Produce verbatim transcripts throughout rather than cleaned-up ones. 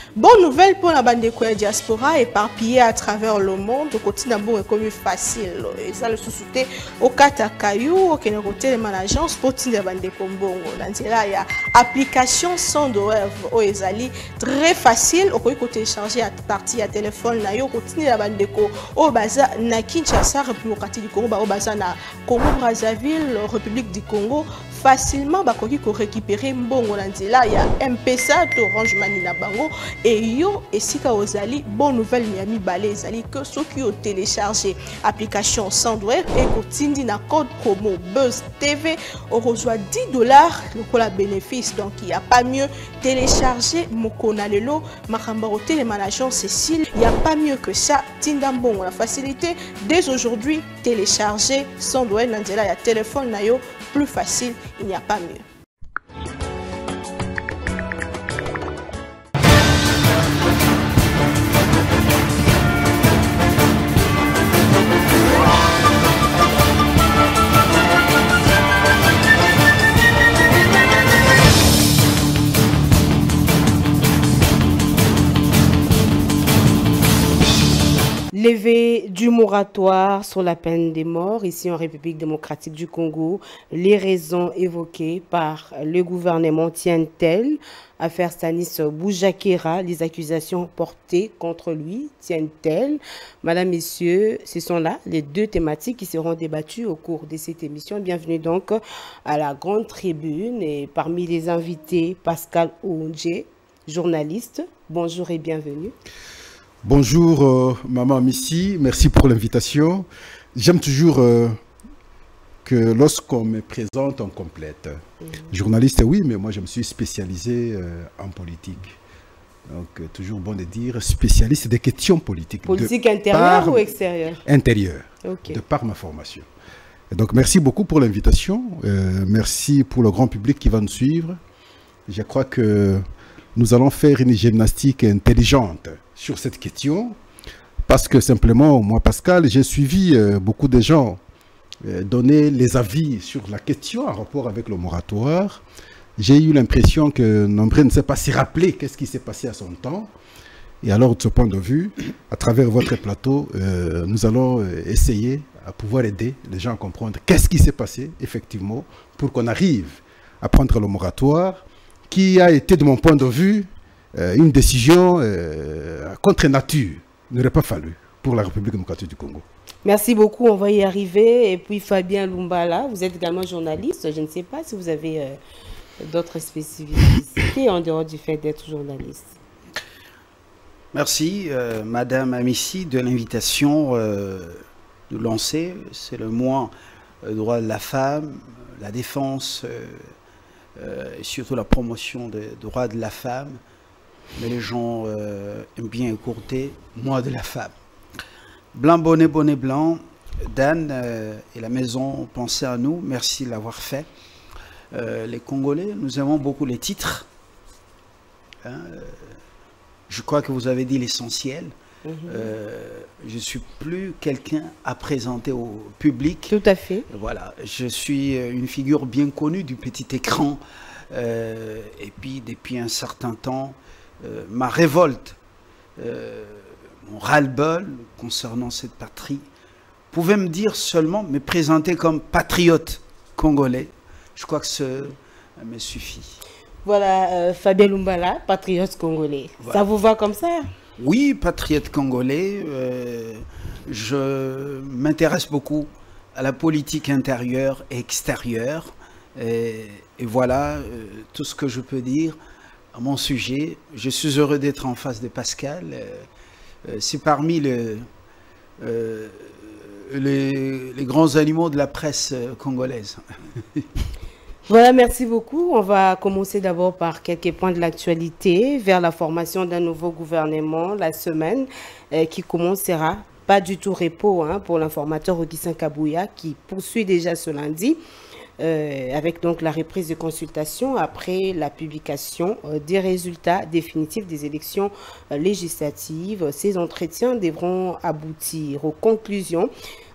Bonne nouvelle pour la bande de diaspora éparpillée à travers le monde. Le quotidien est comme facile. Et ça, le sous-souté au Katakayou, au côté de l'agence pour la bande de Kombongo. Il y a application sans douleur au Ezali. Très facile. Au côté télécharger à partir à téléphone. Au côté de la bande de Ko. Au Baza, na Kinshasa, République du Congo. Au Baza, na Congo Brazzaville, République du Congo. Facilement bakoki ko récupérer mbongo na nzela ya M P S A to Orange Money na bango et yo esika ozali bonne nouvelle miami balé ezali que ceux qui ont téléchargé application Sandware et kotindi na code promo Buzz T V on reçoit dix dollars le bénéfice. Donc il n'y a pas mieux télécharger mokona lelo makamba au télémanagement Cécile, il n'y a pas mieux que ça. Tindambon la facilité dès aujourd'hui télécharger Sandware na nzela ya téléphone na yo plus facile, il n'y a pas mieux. Levé du moratoire sur la peine des morts ici en République démocratique du Congo, les raisons évoquées par le gouvernement tiennent-elles? Affaire Stanis Boujakera, les accusations portées contre lui tiennent-elles? Madame, Messieurs, ce sont là les deux thématiques qui seront débattues au cours de cette émission. Bienvenue donc à la grande tribune et parmi les invités, Pascal Oundje, journaliste. Bonjour et bienvenue. Bonjour, euh, Maman Missy, merci pour l'invitation. J'aime toujours euh, que lorsqu'on me présente, on complète. Mmh. Journaliste, oui, mais moi je me suis spécialisé euh, en politique. Donc, euh, toujours bon de dire spécialiste des questions politiques. Politique intérieure ou extérieure? Intérieure, okay. De par ma formation. Et donc, merci beaucoup pour l'invitation. Euh, merci pour le grand public qui va nous suivre. Je crois que nous allons faire une gymnastique intelligente sur cette question, parce que simplement, moi Pascal, j'ai suivi euh, beaucoup de gens euh, donner les avis sur la question en rapport avec le moratoire. J'ai eu l'impression que nombreux ne sait pas s'y rappeler qu'est-ce qui s'est passé à son temps. Et alors, de ce point de vue, à travers votre plateau, euh, nous allons euh, essayer à pouvoir aider les gens à comprendre qu'est-ce qui s'est passé, effectivement, pour qu'on arrive à prendre le moratoire, qui a été, de mon point de vue, Euh, une décision euh, contre nature n'aurait pas fallu pour la République démocratique du Congo. Merci beaucoup, on va y arriver. Et puis Fabien Lumbala, vous êtes également journaliste. Je ne sais pas si vous avez euh, d'autres spécificités en dehors du fait d'être journaliste. Merci, euh, Madame Amissi, de l'invitation euh, de lancer. C'est le mois euh, droit de la femme, la défense euh, euh, et surtout la promotion des droits de la femme. Mais les gens euh, aiment bien écourter moi de la femme. Blanc, bonnet, bonnet blanc, Dan euh, et la maison ont pensé à nous. Merci de l'avoir fait. Euh, les Congolais, nous aimons beaucoup les titres. Hein, euh, je crois que vous avez dit l'essentiel. Mm-hmm. euh, je ne suis plus quelqu'un à présenter au public. Tout à fait. Voilà, je suis une figure bien connue du petit écran. Euh, et puis, depuis un certain temps, Euh, ma révolte, euh, mon ras-le-bol concernant cette patrie, pouvait me dire seulement, me présenter comme patriote congolais. Je crois que ce euh, me suffit. Voilà, euh, Fabien Lumbala, patriote congolais. Voilà. Ça vous va comme ça? Oui, patriote congolais. Euh, je m'intéresse beaucoup à la politique intérieure et extérieure. Et, et voilà euh, tout ce que je peux dire à mon sujet. Je suis heureux d'être en face de Pascal. Euh, C'est parmi le, euh, les, les grands animaux de la presse congolaise. Voilà, merci beaucoup. On va commencer d'abord par quelques points de l'actualité vers la formation d'un nouveau gouvernement la semaine euh, qui commencera. Pas du tout repos hein, pour l'informateur Augustin Kabouya qui poursuit déjà ce lundi. Euh, avec donc la reprise de consultation après la publication euh, des résultats définitifs des élections euh, législatives. Ces entretiens devront aboutir aux conclusions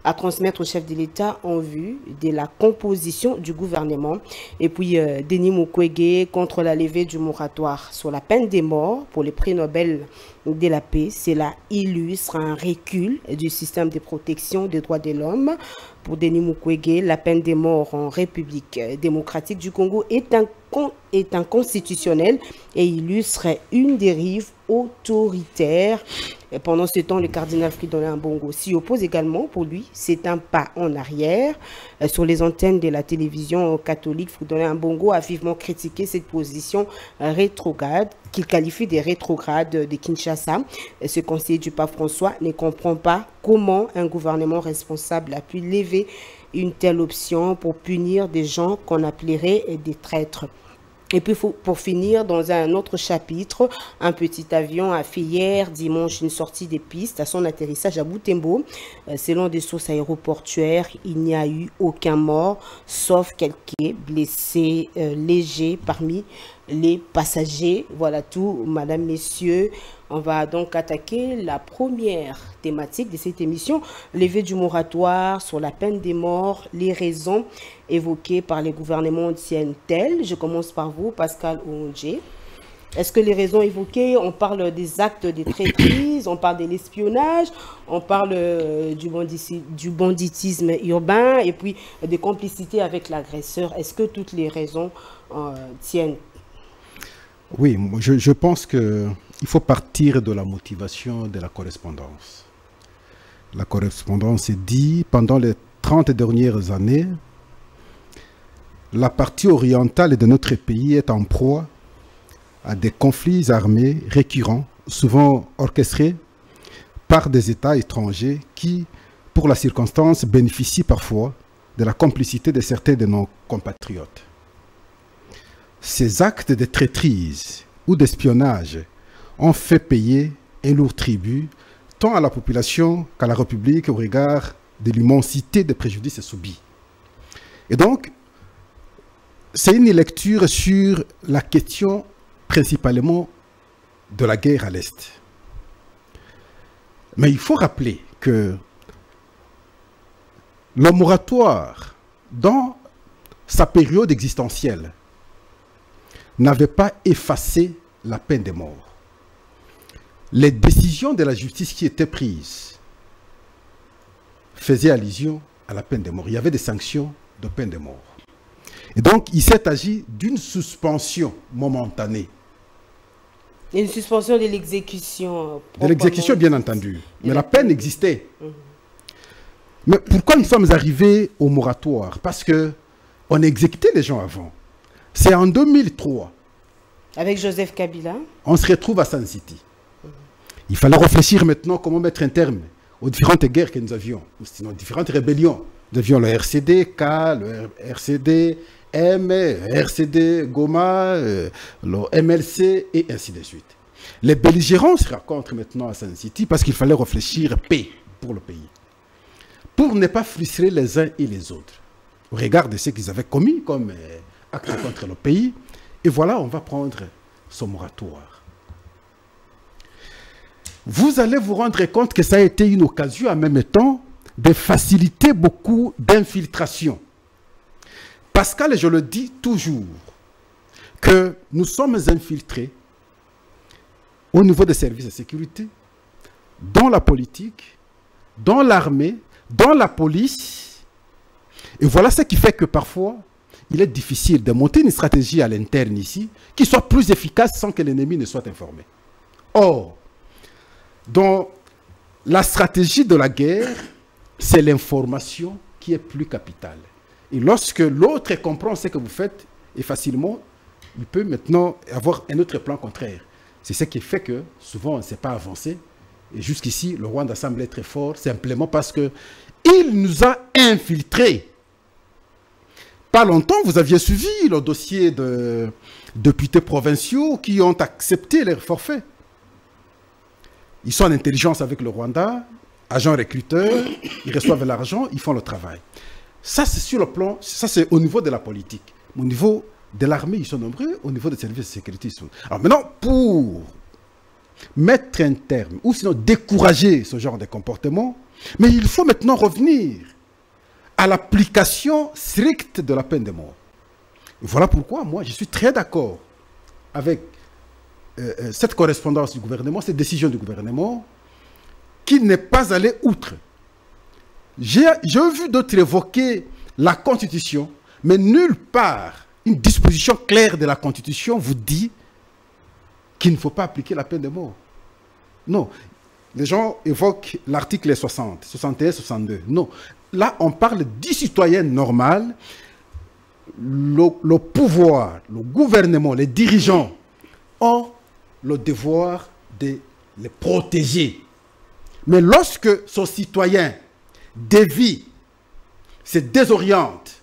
à transmettre au chef de l'État en vue de la composition du gouvernement. Et puis, euh, Denis Mukwege contre la levée du moratoire sur la peine des morts pour les prix Nobel de la paix. Cela illustre un recul du système de protection des droits de l'homme. Pour Denis Mukwege, la peine des morts en République démocratique du Congo est, un, est inconstitutionnelle et illustre une dérive autoritaire. Et pendant ce temps, le cardinal Fridolin Ambongo s'y oppose également. Pour lui, c'est un pas en arrière. Euh, sur les antennes de la télévision catholique, Fridolin Ambongo a vivement critiqué cette position rétrograde, qu'il qualifie de rétrograde de Kinshasa. Ce conseiller du pape François ne comprend pas comment un gouvernement responsable a pu lever une telle option pour punir des gens qu'on appellerait des traîtres. Et puis pour finir, dans un autre chapitre, un petit avion a fait hier dimanche une sortie des pistes à son atterrissage à Butembo. Euh, selon des sources aéroportuaires, il n'y a eu aucun mort, sauf quelques blessés euh, légers parmi les passagers. Voilà tout, madame, messieurs. On va donc attaquer la première thématique de cette émission, levée du moratoire sur la peine des morts, les raisons évoquées par les gouvernements tiennent-elles? Je commence par vous, Pascal Oundje. Est-ce que les raisons évoquées, on parle des actes de traîtrise, on parle de l'espionnage, on parle euh, du, banditisme, du banditisme urbain et puis des complicités avec l'agresseur? Est-ce que toutes les raisons euh, tiennent? Oui, je, je pense qu'il faut partir de la motivation de la correspondance. La correspondance dit, pendant les trente dernières années, la partie orientale de notre pays est en proie à des conflits armés récurrents, souvent orchestrés par des États étrangers qui, pour la circonstance, bénéficient parfois de la complicité de certains de nos compatriotes. Ces actes de traîtrise ou d'espionnage ont fait payer un lourd tribut tant à la population qu'à la République au regard de l'immensité des préjudices subis. Et donc, c'est une lecture sur la question principalement de la guerre à l'Est. Mais il faut rappeler que le moratoire, dans sa période existentielle, n'avait pas effacé la peine de mort. Les décisions de la justice qui étaient prises faisaient allusion à la peine de mort. Il y avait des sanctions de peine de mort. Et donc, il s'est agi d'une suspension momentanée. Une suspension de l'exécution. De l'exécution, bien entendu. Mais la peine existait. Mmh. Mais pourquoi nous sommes arrivés au moratoire? Parce qu'on exécutait les gens avant. C'est en deux mille trois. Avec Joseph Kabila. On se retrouve à Sun City. Mmh. Il fallait réfléchir maintenant comment mettre un terme aux différentes guerres que nous avions, ou sinon différentes rébellions. Nous avions le R C D, K, le R C D, M, R C D, Goma, euh, le M L C, et ainsi de suite. Les belligérants se rencontrent maintenant à Sun City parce qu'il fallait réfléchir paix pour le pays. Pour ne pas frustrer les uns et les autres. Au regard de ce qu'ils avaient commis comme euh, acte contre le pays. Et voilà, on va prendre ce moratoire. Vous allez vous rendre compte que ça a été une occasion en même temps de faciliter beaucoup d'infiltration. Pascal, je le dis toujours, que nous sommes infiltrés au niveau des services de sécurité, dans la politique, dans l'armée, dans la police. Et voilà ce qui fait que parfois, il est difficile de monter une stratégie à l'interne ici qui soit plus efficace sans que l'ennemi ne soit informé. Or, dans la stratégie de la guerre, c'est l'information qui est plus capitale. Et lorsque l'autre comprend ce que vous faites, et facilement, il peut maintenant avoir un autre plan contraire. C'est ce qui fait que souvent on ne s'est pas avancé. Et jusqu'ici, le Rwanda semble être très fort, simplement parce qu'il nous a infiltrés. Pas longtemps, vous aviez suivi le dossier de députés provinciaux qui ont accepté leur forfait. Ils sont en intelligence avec le Rwanda, agents recruteurs, ils reçoivent l'argent, ils font le travail. Ça, c'est sur le plan, ça c'est au niveau de la politique. Au niveau de l'armée, ils sont nombreux, au niveau des services de sécurité, ils sont... Alors maintenant, pour mettre un terme, ou sinon décourager ce genre de comportement, mais il faut maintenant revenir à l'application stricte de la peine de mort. Et voilà pourquoi moi je suis très d'accord avec euh, cette correspondance du gouvernement, cette décision du gouvernement, qui n'est pas allée outre. J'ai vu d'autres évoquer la Constitution, mais nulle part une disposition claire de la Constitution vous dit qu'il ne faut pas appliquer la peine de mort. Non. Les gens évoquent l'article soixante, soixante et un, soixante-deux. Non. Là, on parle du citoyen normal. Le, le pouvoir, le gouvernement, les dirigeants ont le devoir de les protéger. Mais lorsque ce citoyen dévie, se désoriente,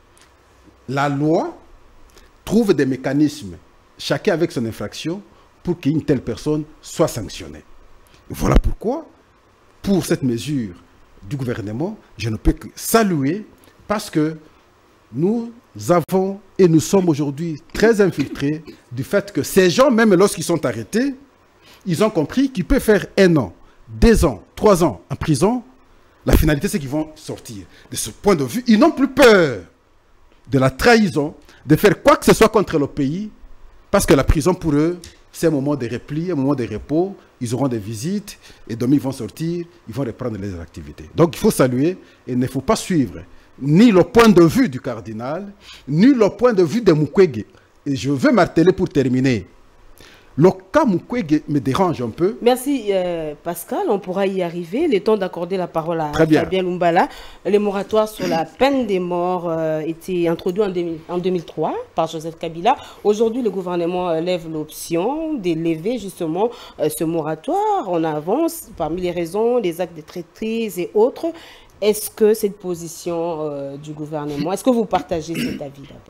la loi trouve des mécanismes, chacun avec son infraction, pour qu'une telle personne soit sanctionnée. Voilà pourquoi, pour cette mesure du gouvernement, je ne peux que saluer, parce que nous avons et nous sommes aujourd'hui très infiltrés du fait que ces gens, même lorsqu'ils sont arrêtés, ils ont compris qu'ils peuvent faire un an, deux ans, trois ans en prison. La finalité, c'est qu'ils vont sortir. De ce point de vue, ils n'ont plus peur de la trahison, de faire quoi que ce soit contre le pays, parce que la prison, pour eux, c'est un moment de repli, un moment de repos. Ils auront des visites, et demain, ils vont sortir, ils vont reprendre les activités. Donc, il faut saluer, et il ne faut pas suivre ni le point de vue du cardinal, ni le point de vue de Mukwege. Et je veux marteler pour terminer. Le cas Mukwege me dérange un peu. Merci euh, Pascal, on pourra y arriver. Le temps d'accorder la parole à Très bien. Fabien Lumbala. Le moratoire sur la peine des morts euh, était introduit en, deux mille, en deux mille trois par Joseph Kabila. Aujourd'hui, le gouvernement euh, lève l'option d'élever justement euh, ce moratoire. On avance parmi les raisons, les actes de traîtrise et autres. Est-ce que cette position euh, du gouvernement, est-ce que vous partagez cet avis d'abord?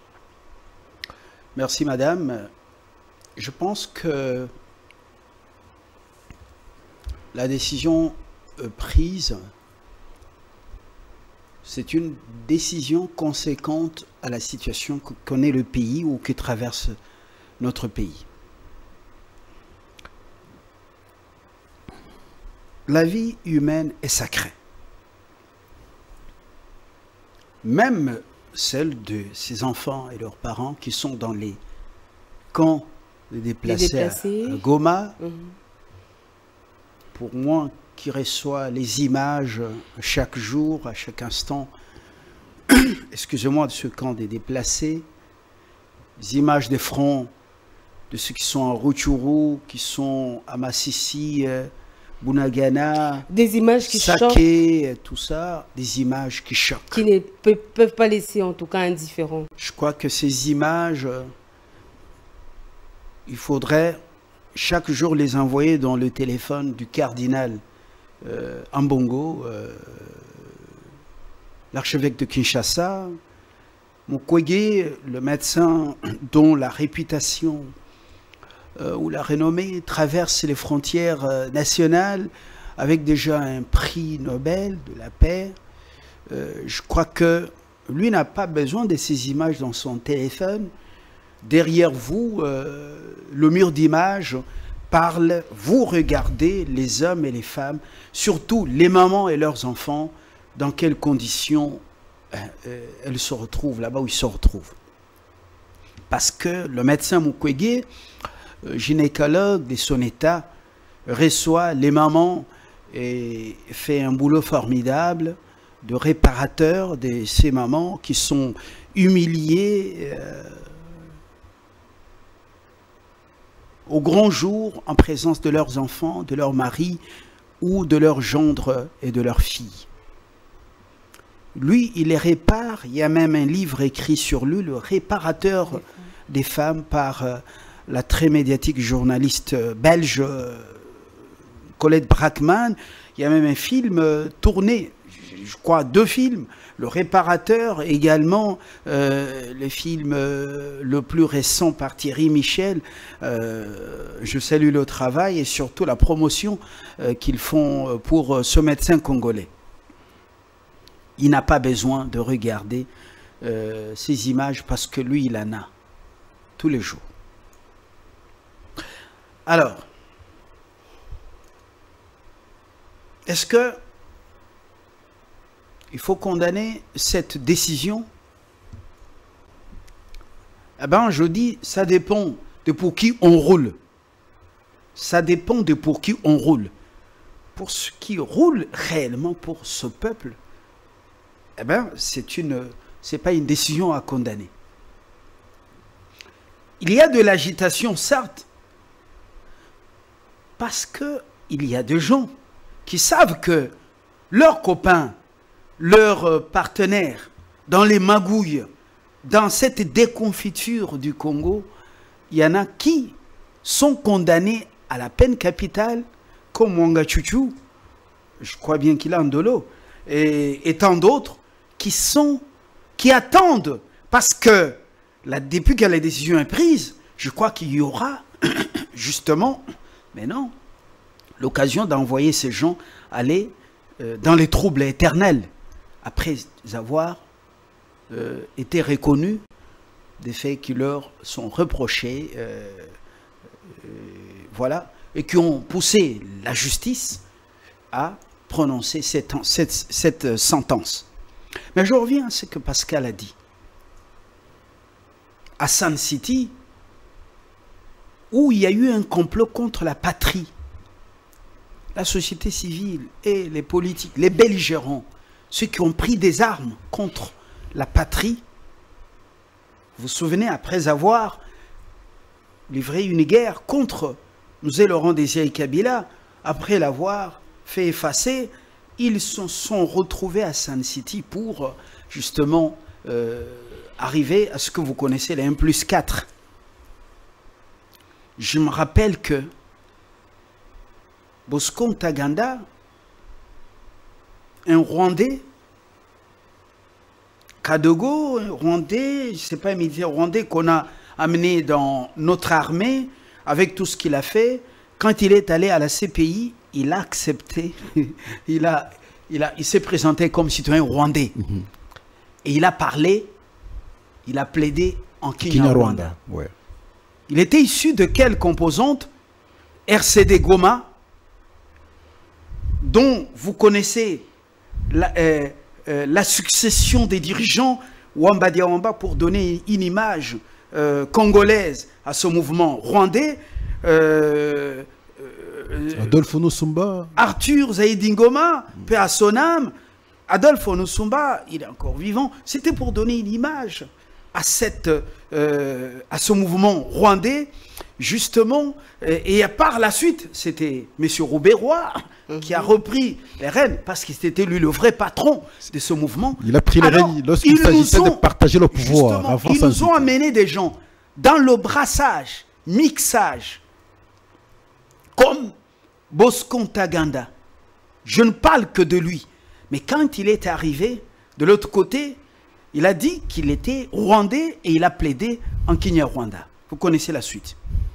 Merci madame. Je pense que la décision euh, prise, c'est une décision conséquente à la situation que connaît le pays ou que traverse notre pays. La vie humaine est sacrée. Même celle de ces enfants et leurs parents qui sont dans les camps de déplacés, les déplacés. à Goma. Mmh. Pour moi, qui reçoit les images chaque jour, à chaque instant, excusez-moi, de ce camp des déplacés, les images des fronts de ceux qui sont à Rutshuru, qui sont à Massissi, euh, Bunagana, des images qui Saké, choquent, tout ça, des images qui choquent. Qui ne pe peuvent pas laisser en tout cas indifférents. Je crois que ces images, euh, il faudrait chaque jour les envoyer dans le téléphone du cardinal euh, Ambongo, euh, l'archevêque de Kinshasa, Mukwege, le médecin dont la réputation euh, ou la renommée traverse les frontières euh, nationales, avec déjà un prix Nobel de la paix. Euh, je crois que lui n'a pas besoin de ces images dans son téléphone. Derrière vous, euh, le mur d'images parle, vous regardez les hommes et les femmes, surtout les mamans et leurs enfants, dans quelles conditions euh, elles se retrouvent, là-bas où ils se retrouvent. Parce que le médecin Mukwege, euh, gynécologue de son état, reçoit les mamans et fait un boulot formidable de réparateur de ces mamans qui sont humiliées euh, au grand jour en présence de leurs enfants, de leurs maris ou de leurs gendres et de leurs filles. Lui, il les répare. Il y a même un livre écrit sur lui, le réparateur des femmes, par euh, la très médiatique journaliste belge euh, Colette Brackman. Il y a même un film euh, tourné, je crois deux films, Le Réparateur, également euh, le film euh, le plus récent par Thierry Michel. Euh, je salue le travail et surtout la promotion euh, qu'ils font pour euh, ce médecin congolais. Il n'a pas besoin de regarder euh, ces images parce que lui, il en a tous les jours. Alors, est-ce que il faut condamner cette décision? Eh bien, je dis, ça dépend de pour qui on roule. Ça dépend de pour qui on roule. Pour ce qui roule réellement pour ce peuple, eh bien, c'est une, c'est pas une décision à condamner. Il y a de l'agitation, certes, parce que il y a des gens qui savent que leurs copains, leurs partenaires, dans les magouilles, dans cette déconfiture du Congo, il y en a qui sont condamnés à la peine capitale, comme Mwanga Chuchu, je crois bien qu'il a un dolo, et, et tant d'autres qui sont, qui attendent, parce que la, depuis que la décision est prise, je crois qu'il y aura justement, mais non, l'occasion d'envoyer ces gens aller euh, dans les troubles éternels, après avoir euh, été reconnus des faits qui leur sont reprochés, euh, euh, voilà, et qui ont poussé la justice à prononcer cette, cette, cette sentence. Mais je reviens à ce que Pascal a dit. À Sun City, où il y a eu un complot contre la patrie, la société civile et les politiques, les belligérants, ceux qui ont pris des armes contre la patrie, vous vous souvenez, après avoir livré une guerre contre Mzee Laurent Désiré Kabila, après l'avoir fait effacer, ils se sont retrouvés à Sun City pour justement euh, arriver à ce que vous connaissez, les un plus quatre. Je me rappelle que Bosco Ntaganda, un Rwandais, Kadogo, un Rwandais, je ne sais pas, un militaire rwandais qu'on a amené dans notre armée, avec tout ce qu'il a fait, quand il est allé à la C P I, il a accepté, il, a, il, a, il s'est présenté comme citoyen rwandais. Mm-hmm. Et il a parlé, il a plaidé en Kinyarwanda. Ouais. Il était issu de quelle composante? R C D Goma, dont vous connaissez la, euh, euh, la succession des dirigeants Wamba Diawamba pour donner une image euh, congolaise à ce mouvement rwandais. Euh, euh, Adolphe Onosumba. Arthur Zaïdingoma, paix à son âme. Adolphe Onosumba, il est encore vivant. C'était pour donner une image à, cette, euh, à ce mouvement rwandais, justement. Et, et par la suite, c'était M. Roubaix-Roy mm-hmm. qui a repris les rênes, parce qu'il était lui le vrai patron de ce mouvement. Il a pris les rênes lorsqu'il s'agissait de partager le pouvoir. Avant ils nous ont amené des gens dans le brassage, mixage, comme Bosco Ntaganda. Je ne parle que de lui. Mais quand il est arrivé de l'autre côté, il a dit qu'il était rwandais et il a plaidé en Kinyarwanda. Vous connaissez la suite.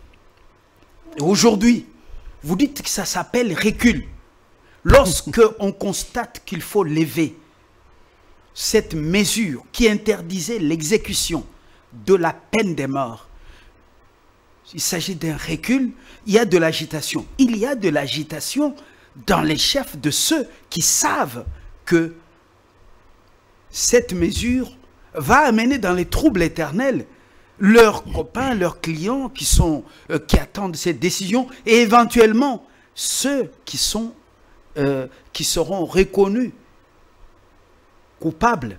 Et aujourd'hui, vous dites que ça s'appelle recul. Lorsque on constate qu'il faut lever cette mesure qui interdisait l'exécution de la peine de mort, il s'agit d'un recul, il y a de l'agitation. Il y a de l'agitation dans les chefs de ceux qui savent que cette mesure va amener dans les troubles éternels leurs copains, leurs clients qui, sont, euh, qui attendent cette décision et éventuellement ceux qui, sont, euh, qui seront reconnus coupables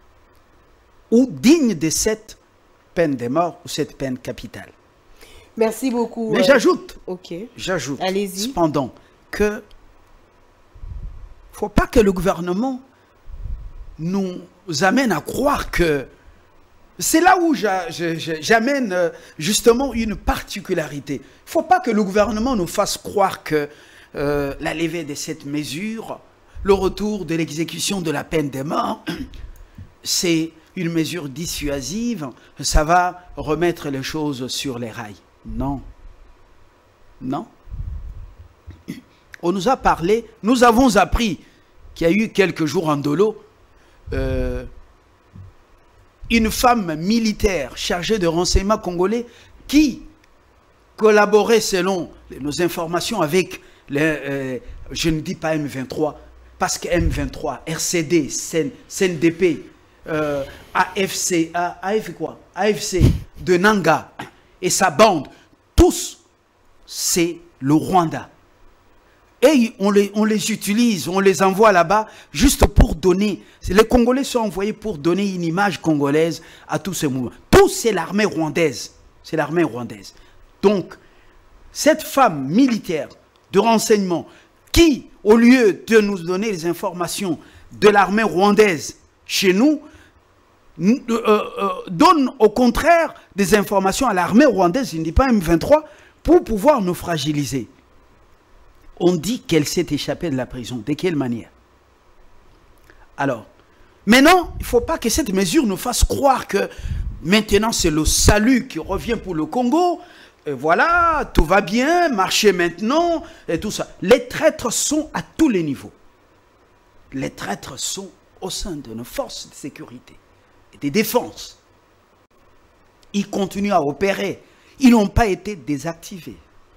ou dignes de cette peine de mort ou cette peine capitale. Merci beaucoup. Mais euh, j'ajoute, ok. j'ajoute Allez-y. cependant que il ne faut pas que le gouvernement nous amène à croire que c'est là où j'amène justement une particularité. Il ne faut pas que le gouvernement nous fasse croire que euh, la levée de cette mesure, le retour de l'exécution de la peine de mort, c'est une mesure dissuasive, ça va remettre les choses sur les rails. Non. Non. On nous a parlé, nous avons appris qu'il y a eu quelques jours en Dolo, euh, une femme militaire chargée de renseignement congolais qui collaborait selon nos informations avec les, euh, je ne dis pas M vingt-trois, parce que M vingt-trois, R C D, C N D P, euh, A F C, A, AF quoi A F C de Nanga et sa bande, tous, c'est le Rwanda. Et on les, on les utilise, on les envoie là-bas juste pour donner. Les Congolais sont envoyés pour donner une image congolaise à tous ces mouvements. Tout, c'est l'armée rwandaise. C'est l'armée rwandaise. Donc, cette femme militaire de renseignement qui, au lieu de nous donner les informations de l'armée rwandaise chez nous, euh, euh, donne au contraire des informations à l'armée rwandaise, il ne dit pas M vingt-trois, pour pouvoir nous fragiliser. On dit qu'elle s'est échappée de la prison. De quelle manière? Alors, maintenant, il ne faut pas que cette mesure nous fasse croire que maintenant c'est le salut qui revient pour le Congo. Et voilà, tout va bien, marchez maintenant, et tout ça. Les traîtres sont à tous les niveaux. Les traîtres sont au sein de nos forces de sécurité et de défense. Ils continuent à opérer. Ils n'ont pas été désactivés.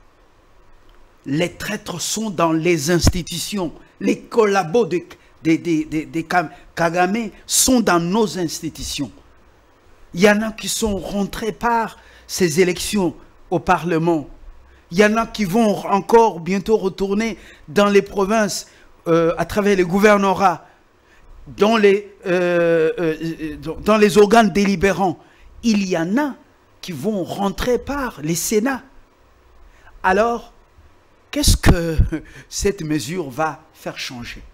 Les traîtres sont dans les institutions. Les collabos de, de, de, de, de Kagame sont dans nos institutions. Il y en a qui sont rentrés par ces élections au Parlement. Il y en a qui vont encore bientôt retourner dans les provinces euh, à travers les gouvernorats, dans les, euh, euh, dans les organes délibérants. Il y en a qui vont rentrer par les Sénats. Alors, qu'est-ce que cette mesure va faire changer?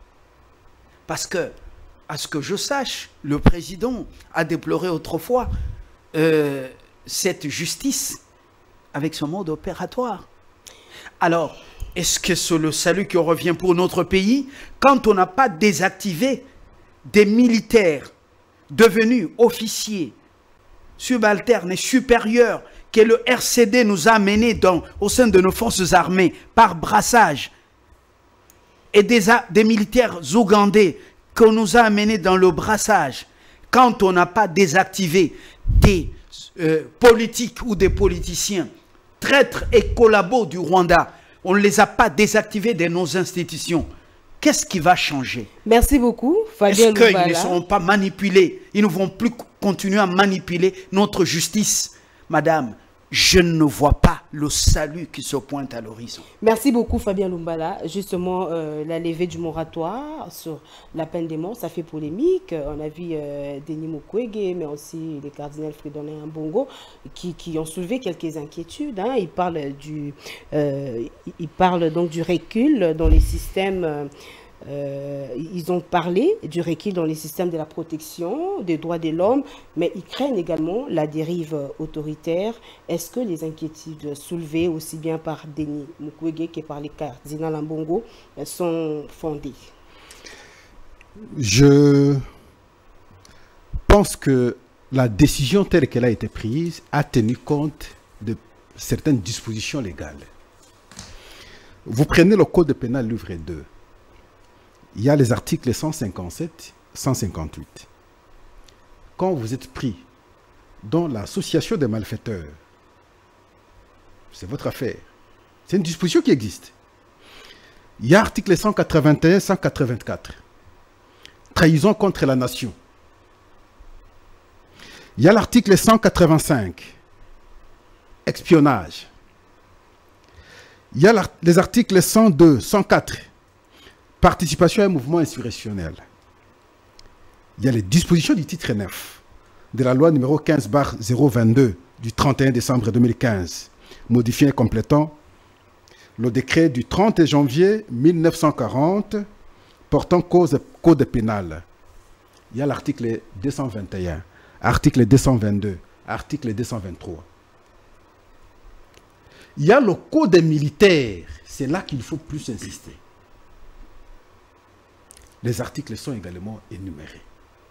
Parce que, à ce que je sache, le président a déploré autrefois euh, cette justice avec son mode opératoire. Alors, est-ce que c'est le salut qui revient pour notre pays quand on n'a pas désactivé des militaires devenus officiers, subalternes et supérieurs que le R C D nous a amenés dans, au sein de nos forces armées par brassage, et des, des militaires ougandais qu'on nous a amenés dans le brassage, quand on n'a pas désactivé des euh, politiques ou des politiciens, traîtres et collabos du Rwanda, on ne les a pas désactivés de nos institutions. Qu'est-ce qui va changer? Merci beaucoup, Fabien Lumbala. Est-ce qu'ils ne seront pas manipulés? Ils ne vont plus continuer à manipuler notre justice. Madame, je ne vois pas le salut qui se pointe à l'horizon. Merci beaucoup, Fabien Lumbala. Justement, euh, la levée du moratoire sur la peine de mort, ça fait polémique. On a vu euh, Denis Mukwege, mais aussi les cardinals Fridolin Ambongo, qui, qui ont soulevé quelques inquiétudes. Hein. Ils parlent du, euh, ils parlent donc du recul dans les systèmes. Euh, Euh, ils ont parlé du recul dans les systèmes de la protection des droits de l'homme, mais ils craignent également la dérive autoritaire. Est-ce que les inquiétudes soulevées aussi bien par Denis Mukwege que par les cardinals Ambongo sont fondées? Je pense que la décision telle qu'elle a été prise a tenu compte de certaines dispositions légales. Vous prenez le code pénal livre deux. Il y a les articles cent cinquante-sept, cent cinquante-huit. Quand vous êtes pris dans l'association des malfaiteurs, c'est votre affaire. C'est une disposition qui existe. Il y a article cent quatre-vingt-un, cent quatre-vingt-quatre. Trahison contre la nation. Il y a l'article cent quatre-vingt-cinq. Espionnage. Il y a les articles cent deux, cent quatre. Participation à un mouvement insurrectionnel. Il y a les dispositions du titre neuf de la loi numéro quinze barre zéro vingt-deux du trente et un décembre deux mille quinze, modifiant et complétant le décret du trente janvier mille neuf cent quarante portant cause code pénal. Il y a l'article deux cent vingt et un, article deux cent vingt-deux, article deux cent vingt-trois. Il y a le code militaire, c'est là qu'il faut plus insister. Les articles sont également énumérés.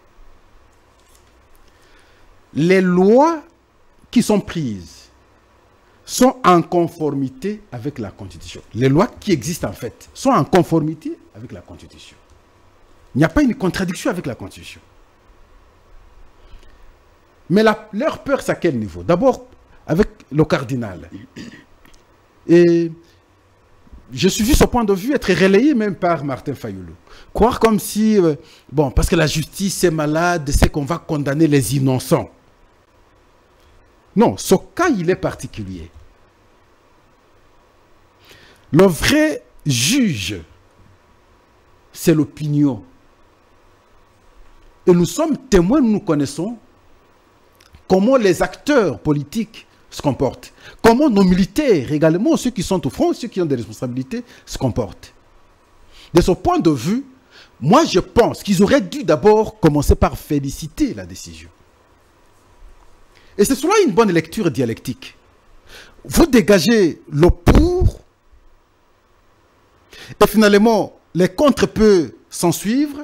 Les lois qui sont prises sont en conformité avec la Constitution. Les lois qui existent en fait sont en conformité avec la Constitution. Il n'y a pas une contradiction avec la Constitution. Mais la, leur peur, c'est à quel niveau? D'abord, avec le cardinal. Et je suis vu ce point de vue être relayé même par Martin Fayulu. Croire comme si, euh, bon, parce que la justice est malade, c'est qu'on va condamner les innocents. Non, ce cas, il est particulier. Le vrai juge, c'est l'opinion. Et nous sommes témoins, nous connaissons comment les acteurs politiques se comportent. Comment nos militaires, également, ceux qui sont au front, ceux qui ont des responsabilités, se comportent. De ce point de vue, moi je pense qu'ils auraient dû d'abord commencer par féliciter la décision. Et c'est cela une bonne lecture dialectique. Vous dégagez le pour, et finalement, les contre peuvent s'en suivre,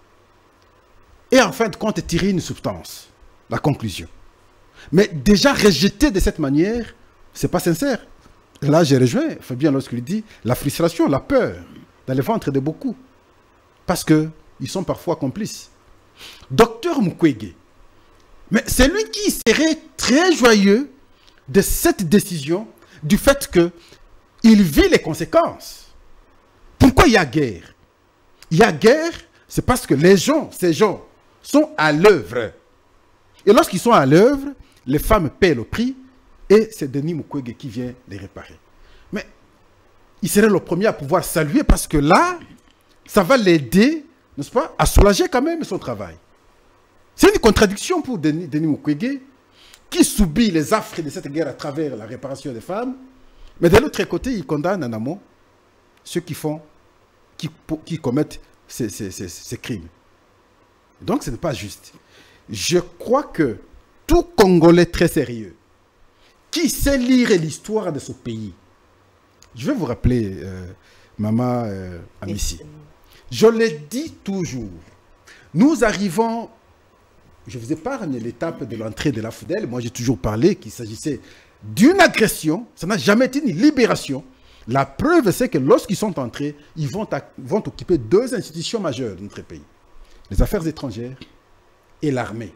et en fin de compte, tirer une substance, la conclusion. Mais déjà rejeter de cette manière, ce n'est pas sincère. Et là, j'ai rejoint Fabien lorsqu'il dit la frustration, la peur dans le ventre de beaucoup. Parce qu'ils sont parfois complices. Docteur Mukwege, mais c'est lui qui serait très joyeux de cette décision, du fait qu'il vit les conséquences. Pourquoi il y a guerre? Il y a guerre, c'est parce que les gens, ces gens, sont à l'œuvre. Et lorsqu'ils sont à l'œuvre, les femmes paient le prix et c'est Denis Mukwege qui vient les réparer. Mais il serait le premier à pouvoir saluer parce que là, ça va l'aider, n'est-ce pas, à soulager quand même son travail. C'est une contradiction pour Denis, Denis Mukwege qui subit les affres de cette guerre à travers la réparation des femmes, mais de l'autre côté, il condamne en amont ceux qui font, qui, qui commettent ces, ces, ces, ces crimes. Donc ce n'est pas juste. Je crois que tout Congolais très sérieux, qui sait lire l'histoire de ce pays, je vais vous rappeler, euh, Maman euh, Amici, je le dis toujours, nous arrivons, je vous épargne l'étape de l'entrée de la F D E L, moi j'ai toujours parlé qu'il s'agissait d'une agression, ça n'a jamais été une libération. La preuve c'est que lorsqu'ils sont entrés, ils vont, vont occuper deux institutions majeures de notre pays, les affaires étrangères et l'armée.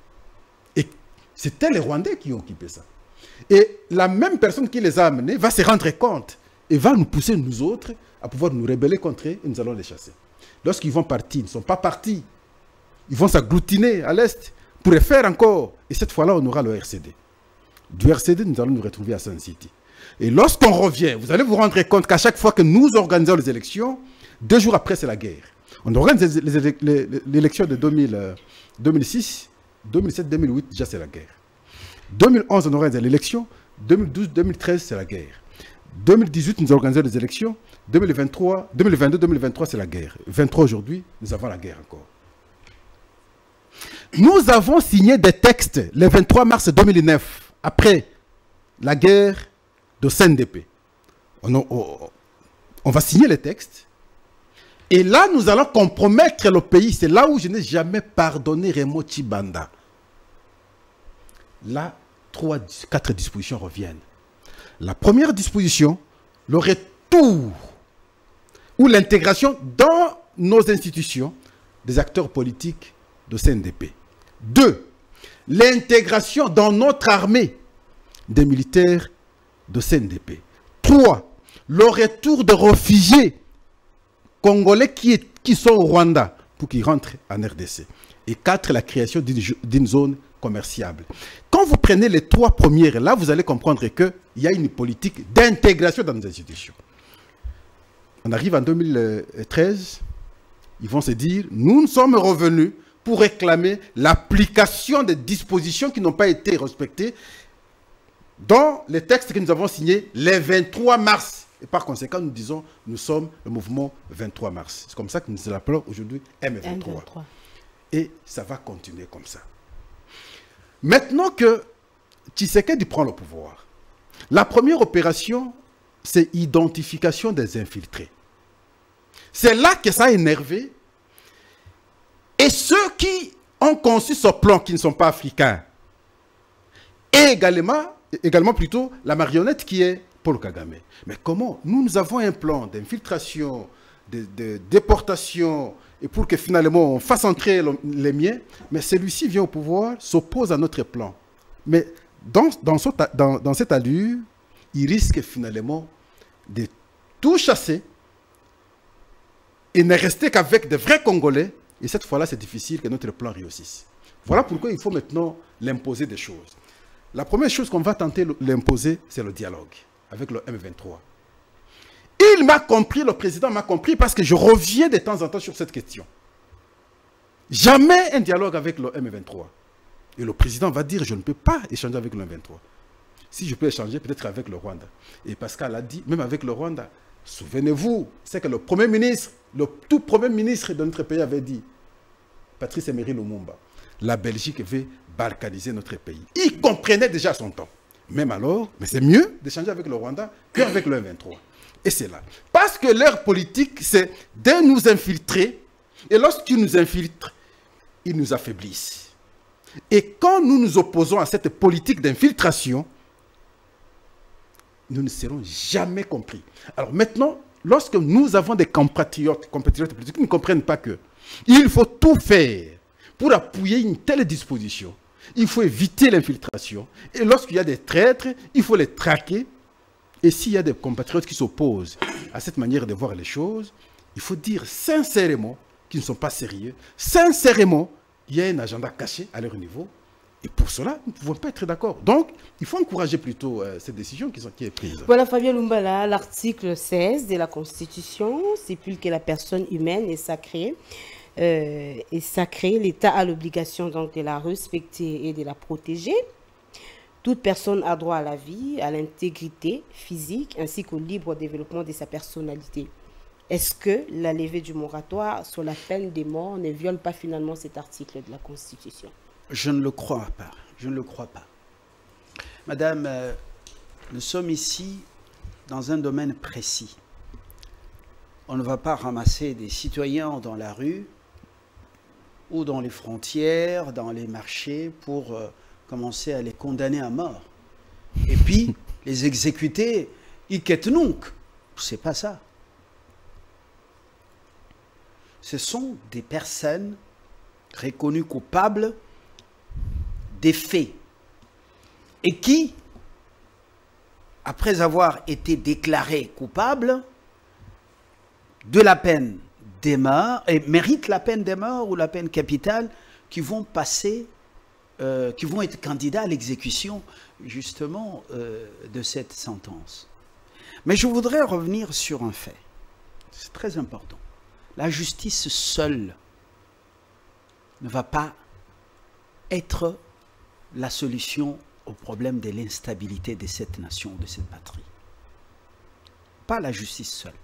Et c'était les Rwandais qui ont occupé ça. Et la même personne qui les a amenés va se rendre compte et va nous pousser, nous autres, à pouvoir nous rebeller contre eux et nous allons les chasser. Lorsqu'ils vont partir, ils ne sont pas partis. Ils vont s'agglutiner à l'Est pour faire encore. Et cette fois-là, on aura le R C D. Du R C D, nous allons nous retrouver à Sun City. Et lorsqu'on revient, vous allez vous rendre compte qu'à chaque fois que nous organisons les élections, deux jours après, c'est la guerre. On organise l'élection de deux mille, deux mille six, deux mille sept, deux mille huit, déjà c'est la guerre. deux mille onze, on organise l'élection. deux mille douze, deux mille treize, c'est la guerre. deux mille dix-huit, nous organisons les élections. deux mille vingt-trois, deux mille vingt-deux, deux mille vingt-trois, c'est la guerre. vingt-trois aujourd'hui, nous avons la guerre encore. Nous avons signé des textes le vingt-trois mars deux mille neuf, après la guerre de C N D P. On, on, on va signer les textes. Et là, nous allons compromettre le pays. C'est là où je n'ai jamais pardonné Raymond Tshibanda. Là, trois, quatre dispositions reviennent. La première disposition, le retour ou l'intégration dans nos institutions des acteurs politiques de C N D P. Deux, l'intégration dans notre armée des militaires de C N D P. Trois, le retour de réfugiés congolais qui, est, qui sont au Rwanda pour qu'ils rentrent en R D C. Et quatre, la création d'une zone commerciable. Quand vous prenez les trois premières, là, vous allez comprendre qu'il y a une politique d'intégration dans nos institutions. On arrive en deux mille treize, ils vont se dire, nous sommes revenus pour réclamer l'application des dispositions qui n'ont pas été respectées dans les textes que nous avons signés le vingt-trois mars. Et par conséquent, nous disons, nous sommes le mouvement vingt-trois mars. C'est comme ça que nous l'appelons aujourd'hui M vingt-trois. M vingt-trois. Et ça va continuer comme ça. Maintenant que Tshisekedi prend le pouvoir, la première opération, c'est l'identification des infiltrés. C'est là que ça a énervé. Et ceux qui ont conçu ce plan, qui ne sont pas africains, et également, également plutôt la marionnette qui est Paul Kagame. Mais comment? Nous, nous avons un plan d'infiltration, de, de déportation, et pour que finalement on fasse entrer le, les miens, mais celui-ci vient au pouvoir, s'oppose à notre plan. Mais dans, dans, ce, dans, dans cette allure, il risque finalement de tout chassé et n'est resté qu'avec de vrais Congolais. Et cette fois-là, c'est difficile que notre plan réussisse. Voilà pourquoi il faut maintenant l'imposer des choses. La première chose qu'on va tenter l'imposer, c'est le dialogue avec le M vingt-trois. Il m'a compris, le président m'a compris, parce que je reviens de temps en temps sur cette question. Jamais un dialogue avec le M vingt-trois. Et le président va dire, je ne peux pas échanger avec le M vingt-trois. Si je peux échanger, peut-être avec le Rwanda. Et Pascal a dit, même avec le Rwanda, souvenez-vous, c'est que le premier ministre, le tout premier ministre de notre pays avait dit, Patrice Emery Lumumba, la Belgique veut balkaniser notre pays. Il comprenait déjà son temps. Même alors, mais c'est mieux d'échanger avec le Rwanda qu'avec le M vingt-trois. Et c'est là. Parce que leur politique, c'est de nous infiltrer. Et lorsqu'ils nous infiltrent, ils nous affaiblissent. Et quand nous nous opposons à cette politique d'infiltration, nous ne serons jamais compris. Alors maintenant, lorsque nous avons des compatriotes, compatriotes politiques qui ne comprennent pas que il faut tout faire pour appuyer une telle disposition, il faut éviter l'infiltration. Et lorsqu'il y a des traîtres, il faut les traquer. Et s'il y a des compatriotes qui s'opposent à cette manière de voir les choses, il faut dire sincèrement qu'ils ne sont pas sérieux. Sincèrement, il y a un agenda caché à leur niveau. Et pour cela, nous ne pouvons pas être d'accord. Donc, il faut encourager plutôt euh, cette décision qui, sont, qui est prise. Voilà, Fabien Lumbala, l'article seize de la Constitution stipule que la personne humaine est sacrée. Euh, est sacrée. L'État a l'obligation donc de la respecter et de la protéger. Toute personne a droit à la vie, à l'intégrité physique, ainsi qu'au libre développement de sa personnalité. Est-ce que la levée du moratoire sur la peine des morts ne viole pas finalement cet article de la Constitution? Je ne le crois pas. Je ne le crois pas. Madame, euh, nous sommes ici dans un domaine précis. On ne va pas ramasser des citoyens dans la rue ou dans les frontières, dans les marchés, pour euh, commencer à les condamner à mort. Et puis, les exécuter, iketenunk. C'est pas ça. Ce sont des personnes reconnues coupables des faits et qui, après avoir été déclarées coupables de la peine des morts, et méritent la peine des morts ou la peine capitale, qui vont passer, euh, qui vont être candidats à l'exécution justement euh, de cette sentence. Mais je voudrais revenir sur un fait. C'est très important. La justice seule ne va pas être la solution au problème de l'instabilité de cette nation, de cette patrie. Pas la justice seule.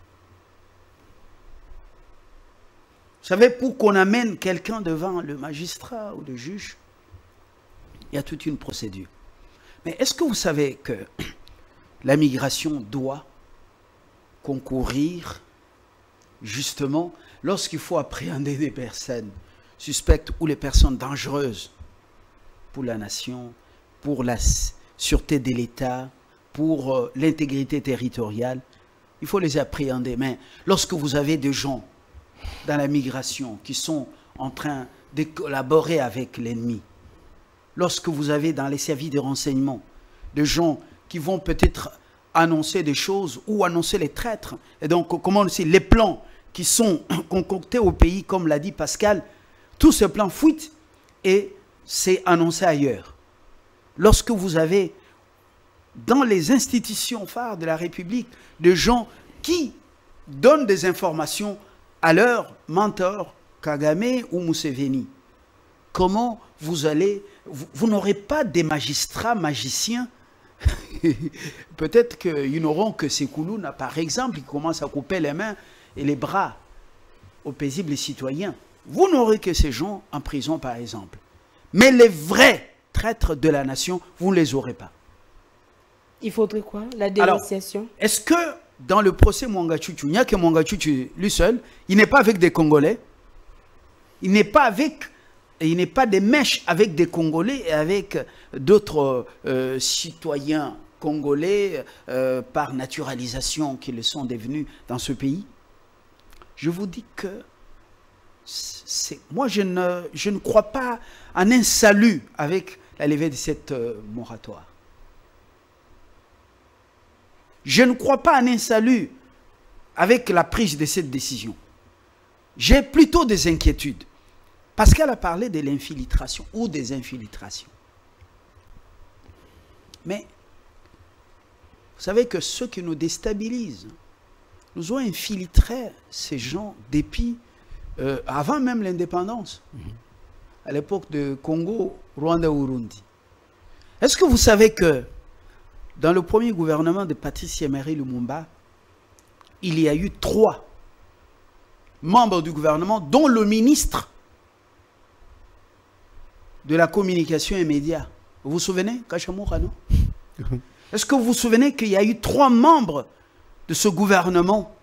Vous savez, pour qu'on amène quelqu'un devant le magistrat ou le juge, il y a toute une procédure. Mais est-ce que vous savez que la migration doit concourir justement lorsqu'il faut appréhender des personnes suspectes ou les personnes dangereuses pour la nation, pour la sûreté de l'État, pour euh, l'intégrité territoriale, il faut les appréhender. Mais lorsque vous avez des gens dans la migration qui sont en train de collaborer avec l'ennemi, lorsque vous avez dans les services de renseignement des gens qui vont peut-être annoncer des choses ou annoncer les traîtres, et donc comment aussi les plans qui sont concoctés au pays, comme l'a dit Pascal, tous ces plans fuitent et c'est annoncé ailleurs. Lorsque vous avez dans les institutions phares de la République des gens qui donnent des informations à leur mentor, Kagame ou Museveni, comment vous allez... Vous, vous n'aurez pas des magistrats magiciens. Peut-être qu'ils n'auront que Sekoulouna, par exemple, qui commence à couper les mains et les bras aux paisibles citoyens. Vous n'aurez que ces gens en prison, par exemple. Mais les vrais traîtres de la nation, vous ne les aurez pas. Il faudrait quoi? La dénonciation? Est-ce que dans le procès Mwanga Chuchu, il n'y a que Mwanga Chuchu lui seul, il n'est pas avec des Congolais, il n'est pas avec, il n'est pas des mèches avec des Congolais et avec d'autres euh, citoyens congolais euh, par naturalisation qui le sont devenus dans ce pays? Je vous dis que moi je ne, je ne crois pas en un salut avec la levée de cette euh, moratoire. Je ne crois pas en un salut avec la prise de cette décision. J'ai plutôt des inquiétudes. Parce qu'elle a parlé de l'infiltration ou des infiltrations. Mais, vous savez que ce qui nous déstabilise, nous avons infiltré ces gens depuis, euh, avant même l'indépendance, mmh. à l'époque de Congo, Rwanda, Burundi. Est-ce que vous savez que dans le premier gouvernement de Patrice Emery Lumumba, il y a eu trois membres du gouvernement, dont le ministre de la communication et médias. Vous vous souvenez, Kachamoura, non? Est-ce que vous vous souvenez qu'il y a eu trois membres de ce gouvernement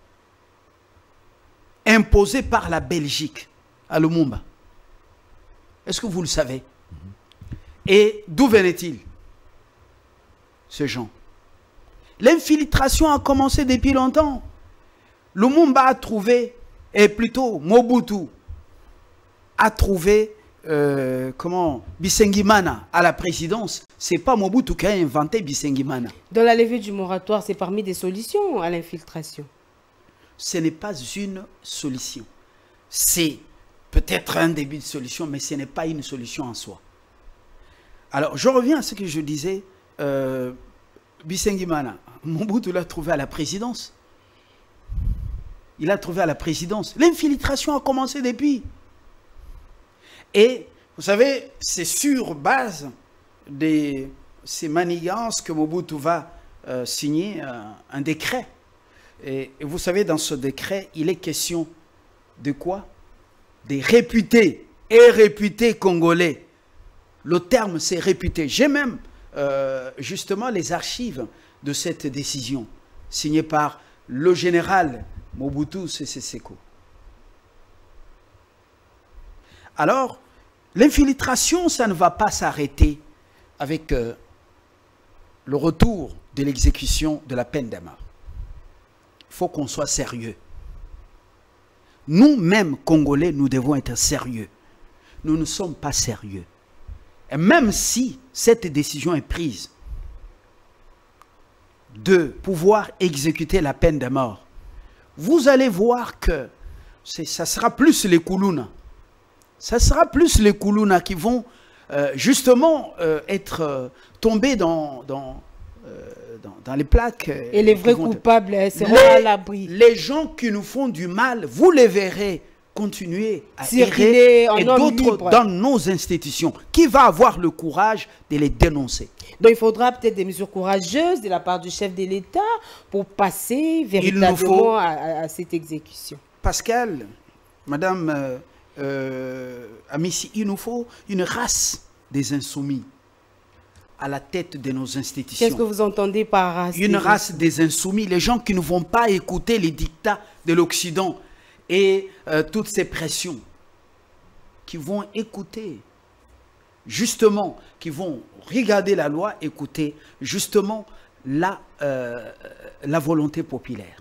imposés par la Belgique à Lumumba? Est-ce que vous le savez? Et d'où venaient-ils, ces gens? L'infiltration a commencé depuis longtemps. Lumumba a trouvé, et plutôt Mobutu a trouvé Euh, comment Bisengimana à la présidence. C'est pas Mobutu qui a inventé Bisengimana. Dans la levée du moratoire, c'est parmi des solutions à l'infiltration. Ce n'est pas une solution. C'est peut-être un début de solution, mais ce n'est pas une solution en soi. Alors, je reviens à ce que je disais. Euh, Bisengimana, Mobutu l'a trouvé à la présidence. Il a trouvé à la présidence. L'infiltration a commencé depuis. Et, vous savez, c'est sur base de ces manigances que Mobutu va euh, signer euh, un décret. Et, et vous savez, dans ce décret, il est question de quoi? Des réputés et réputés congolais. Le terme, c'est réputé. J'ai même, euh, justement, les archives de cette décision, signée par le général Mobutu Sese Seko. Alors, l'infiltration, ça ne va pas s'arrêter avec euh, le retour de l'exécution de la peine de mort. Il faut qu'on soit sérieux. Nous-mêmes, Congolais, nous devons être sérieux. Nous ne sommes pas sérieux. Et même si cette décision est prise de pouvoir exécuter la peine de mort, vous allez voir que ça sera plus les Koulouna. Ça sera plus les Koulouna qui vont euh, justement euh, être euh, tombés dans, dans, euh, dans, dans les plaques. Euh, Et les vrais coupables seront les, à l'abri. Les gens qui nous font du mal, vous les verrez continuer à circuler errer, et d'autres dans nos institutions. Qui va avoir le courage de les dénoncer? Donc il faudra peut-être des mesures courageuses de la part du chef de l'État pour passer véritablement faut, à, à cette exécution. Pascal, Madame... Euh, Euh, Amici, il nous faut une race des insoumis à la tête de nos institutions. Qu'est-ce que vous entendez par race? Une race des insoumis, les gens qui ne vont pas écouter les dictats de l'Occident et euh, toutes ces pressions, qui vont écouter, justement, qui vont regarder la loi, écouter justement la, euh, la volonté populaire.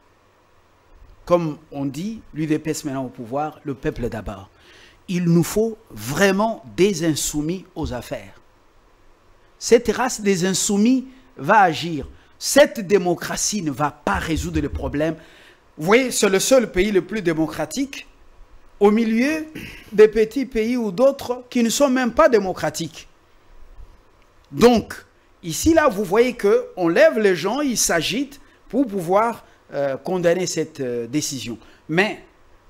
Comme on dit, l'U D P S maintenant au pouvoir, le peuple d'abord. Il nous faut vraiment des insoumis aux affaires. Cette race des insoumis va agir. Cette démocratie ne va pas résoudre les problèmes. Vous voyez, c'est le seul pays le plus démocratique au milieu des petits pays ou d'autres qui ne sont même pas démocratiques. Donc, ici, là, vous voyez qu'on lève les gens, ils s'agitent pour pouvoir... Euh, condamner cette euh, décision. Mais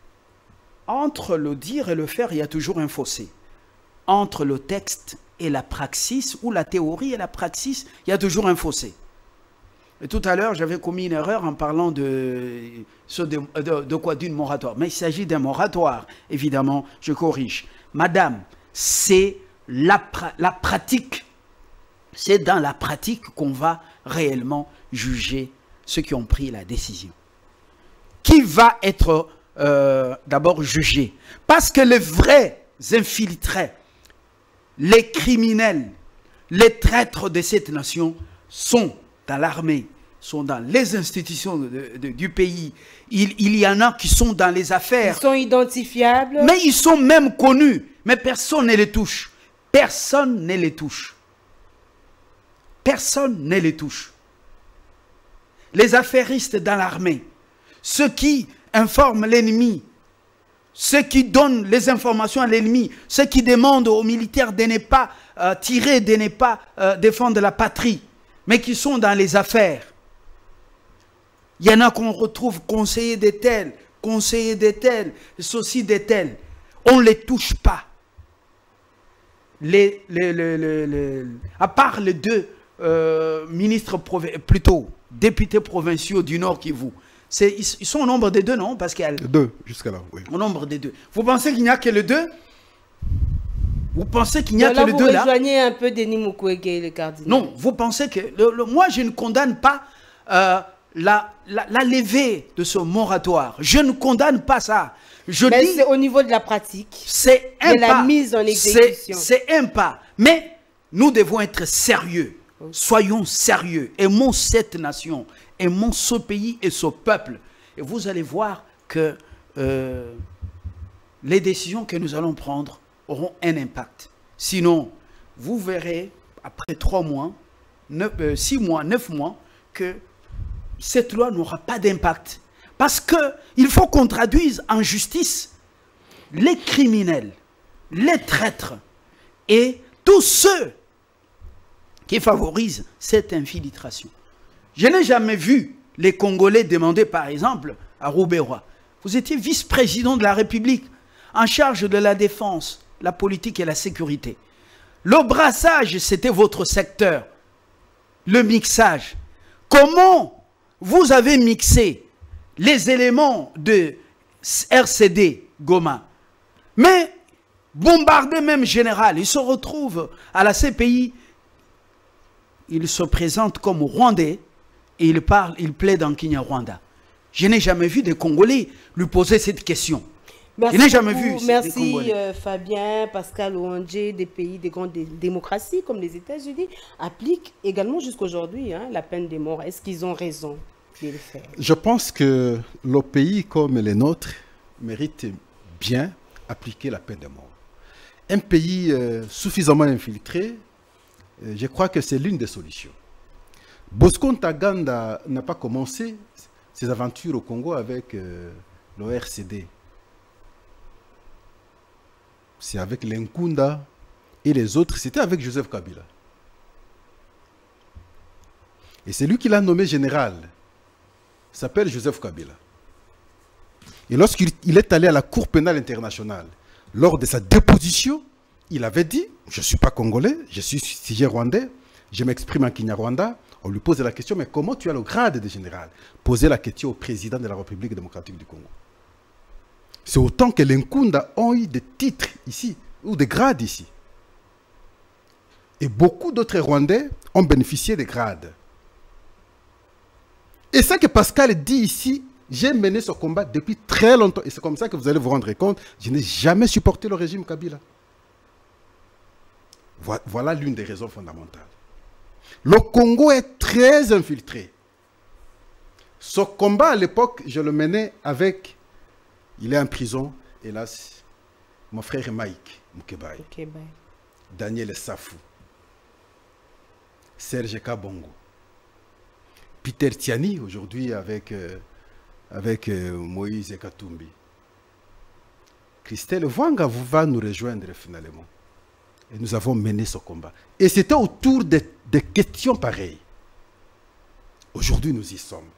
entre le dire et le faire, il y a toujours un fossé. Entre le texte et la praxis, ou la théorie et la praxis, il y a toujours un fossé. Et tout à l'heure, j'avais commis une erreur en parlant de, de, de, de quoi d'une moratoire. Mais il s'agit d'un moratoire, évidemment, je corrige. Madame, c'est la, pra la pratique. C'est dans la pratique qu'on va réellement juger ceux qui ont pris la décision. Qui va être euh, d'abord jugé? Parce que les vrais infiltrés, les criminels, les traîtres de cette nation sont dans l'armée, sont dans les institutions de, de, du pays. Il, il y en a qui sont dans les affaires. Ils sont identifiables. Mais ils sont même connus. Mais personne ne les touche. Personne ne les touche. Personne ne les touche. Les affairistes dans l'armée, ceux qui informent l'ennemi, ceux qui donnent les informations à l'ennemi, ceux qui demandent aux militaires de ne pas euh, tirer, de ne pas euh, défendre la patrie, mais qui sont dans les affaires. Il y en a qu'on retrouve conseillers de tels, conseillers de tels, ceci de tels. On ne les touche pas. Les, les, les, les, les, à part les deux euh, ministres, plutôt députés provinciaux du Nord Kivu, ils, ils sont au nombre de deux, non? Parce qu'il y a deux, jusqu'à là, oui. Au nombre de deux. Vous pensez qu'il n'y a que les deux? Vous pensez qu'il n'y a là, que les deux là? Vous rejoignez un peu Denis Mukwege et le cardinal. Non, vous pensez que... Le, le, moi, je ne condamne pas euh, la, la, la levée de ce moratoire. Je ne condamne pas ça. Je Mais dis... c'est au niveau de la pratique. C'est un de pas. la mise en exécution. C'est un pas. Mais nous devons être sérieux. Okay. Soyons sérieux. Aimons cette nation. Aimons ce pays et ce peuple. Et vous allez voir que euh, les décisions que nous allons prendre auront un impact. Sinon, vous verrez, après trois mois, neuf, euh, six mois, neuf mois, que cette loi n'aura pas d'impact. Parce qu'il faut qu'on traduise en justice les criminels, les traîtres et tous ceux qui favorisent cette infiltration. Je n'ai jamais vu les Congolais demander, par exemple, à Roubaix-Roy, vous étiez vice-président de la République, en charge de la défense, la politique et la sécurité. Le brassage, c'était votre secteur. Le mixage. Comment vous avez mixé les éléments de R C D Goma, mais bombardé même général, il se retrouve à la C P I, il se présente comme Rwandais et il parle, il plaide en Kinyarwanda. Je n'ai jamais vu des Congolais lui poser cette question. Merci Je n'ai jamais beaucoup. vu. Merci euh, Fabien, Pascal Ouandje, des pays, des grandes dé démocraties comme les États-Unis, appliquent également jusqu'aujourd'hui hein, la peine de mort. Est-ce qu'ils ont raison de le faire? Je pense que le pays comme les nôtres mérite bien appliquer la peine de mort. Un pays euh, suffisamment infiltré, euh, je crois que c'est l'une des solutions. Bosco Ntaganda n'a pas commencé ses aventures au Congo avec euh, le R C D. C'est avec l'Nkunda et les autres, c'était avec Joseph Kabila. Et c'est lui qui l'a nommé général. Il s'appelle Joseph Kabila. Et lorsqu'il est allé à la Cour pénale internationale, lors de sa déposition, il avait dit, je ne suis pas congolais, je suis sujet rwandais, je m'exprime en Kinyarwanda. On lui pose la question, mais comment tu as le grade de général? Posez la question au président de la République démocratique du Congo. C'est autant que les Nkunda ont eu des titres ici, ou des grades ici. Et beaucoup d'autres Rwandais ont bénéficié des grades. Et ça que Pascal dit ici, j'ai mené ce combat depuis très longtemps. Et c'est comme ça que vous allez vous rendre compte, je n'ai jamais supporté le régime Kabila. Voilà l'une des raisons fondamentales. Le Congo est très infiltré. Ce combat, à l'époque, je le menais avec... Il est en prison, hélas, mon frère Mike Mukebai, Okay, Daniel Safou, Serge Kabongo, Peter Tiani, aujourd'hui avec, euh, avec euh, Moïse Katumbi. Christelle Wanga va nous rejoindre finalement. Et nous avons mené ce combat. Et c'était autour de, de questions pareilles. Aujourd'hui, nous y sommes.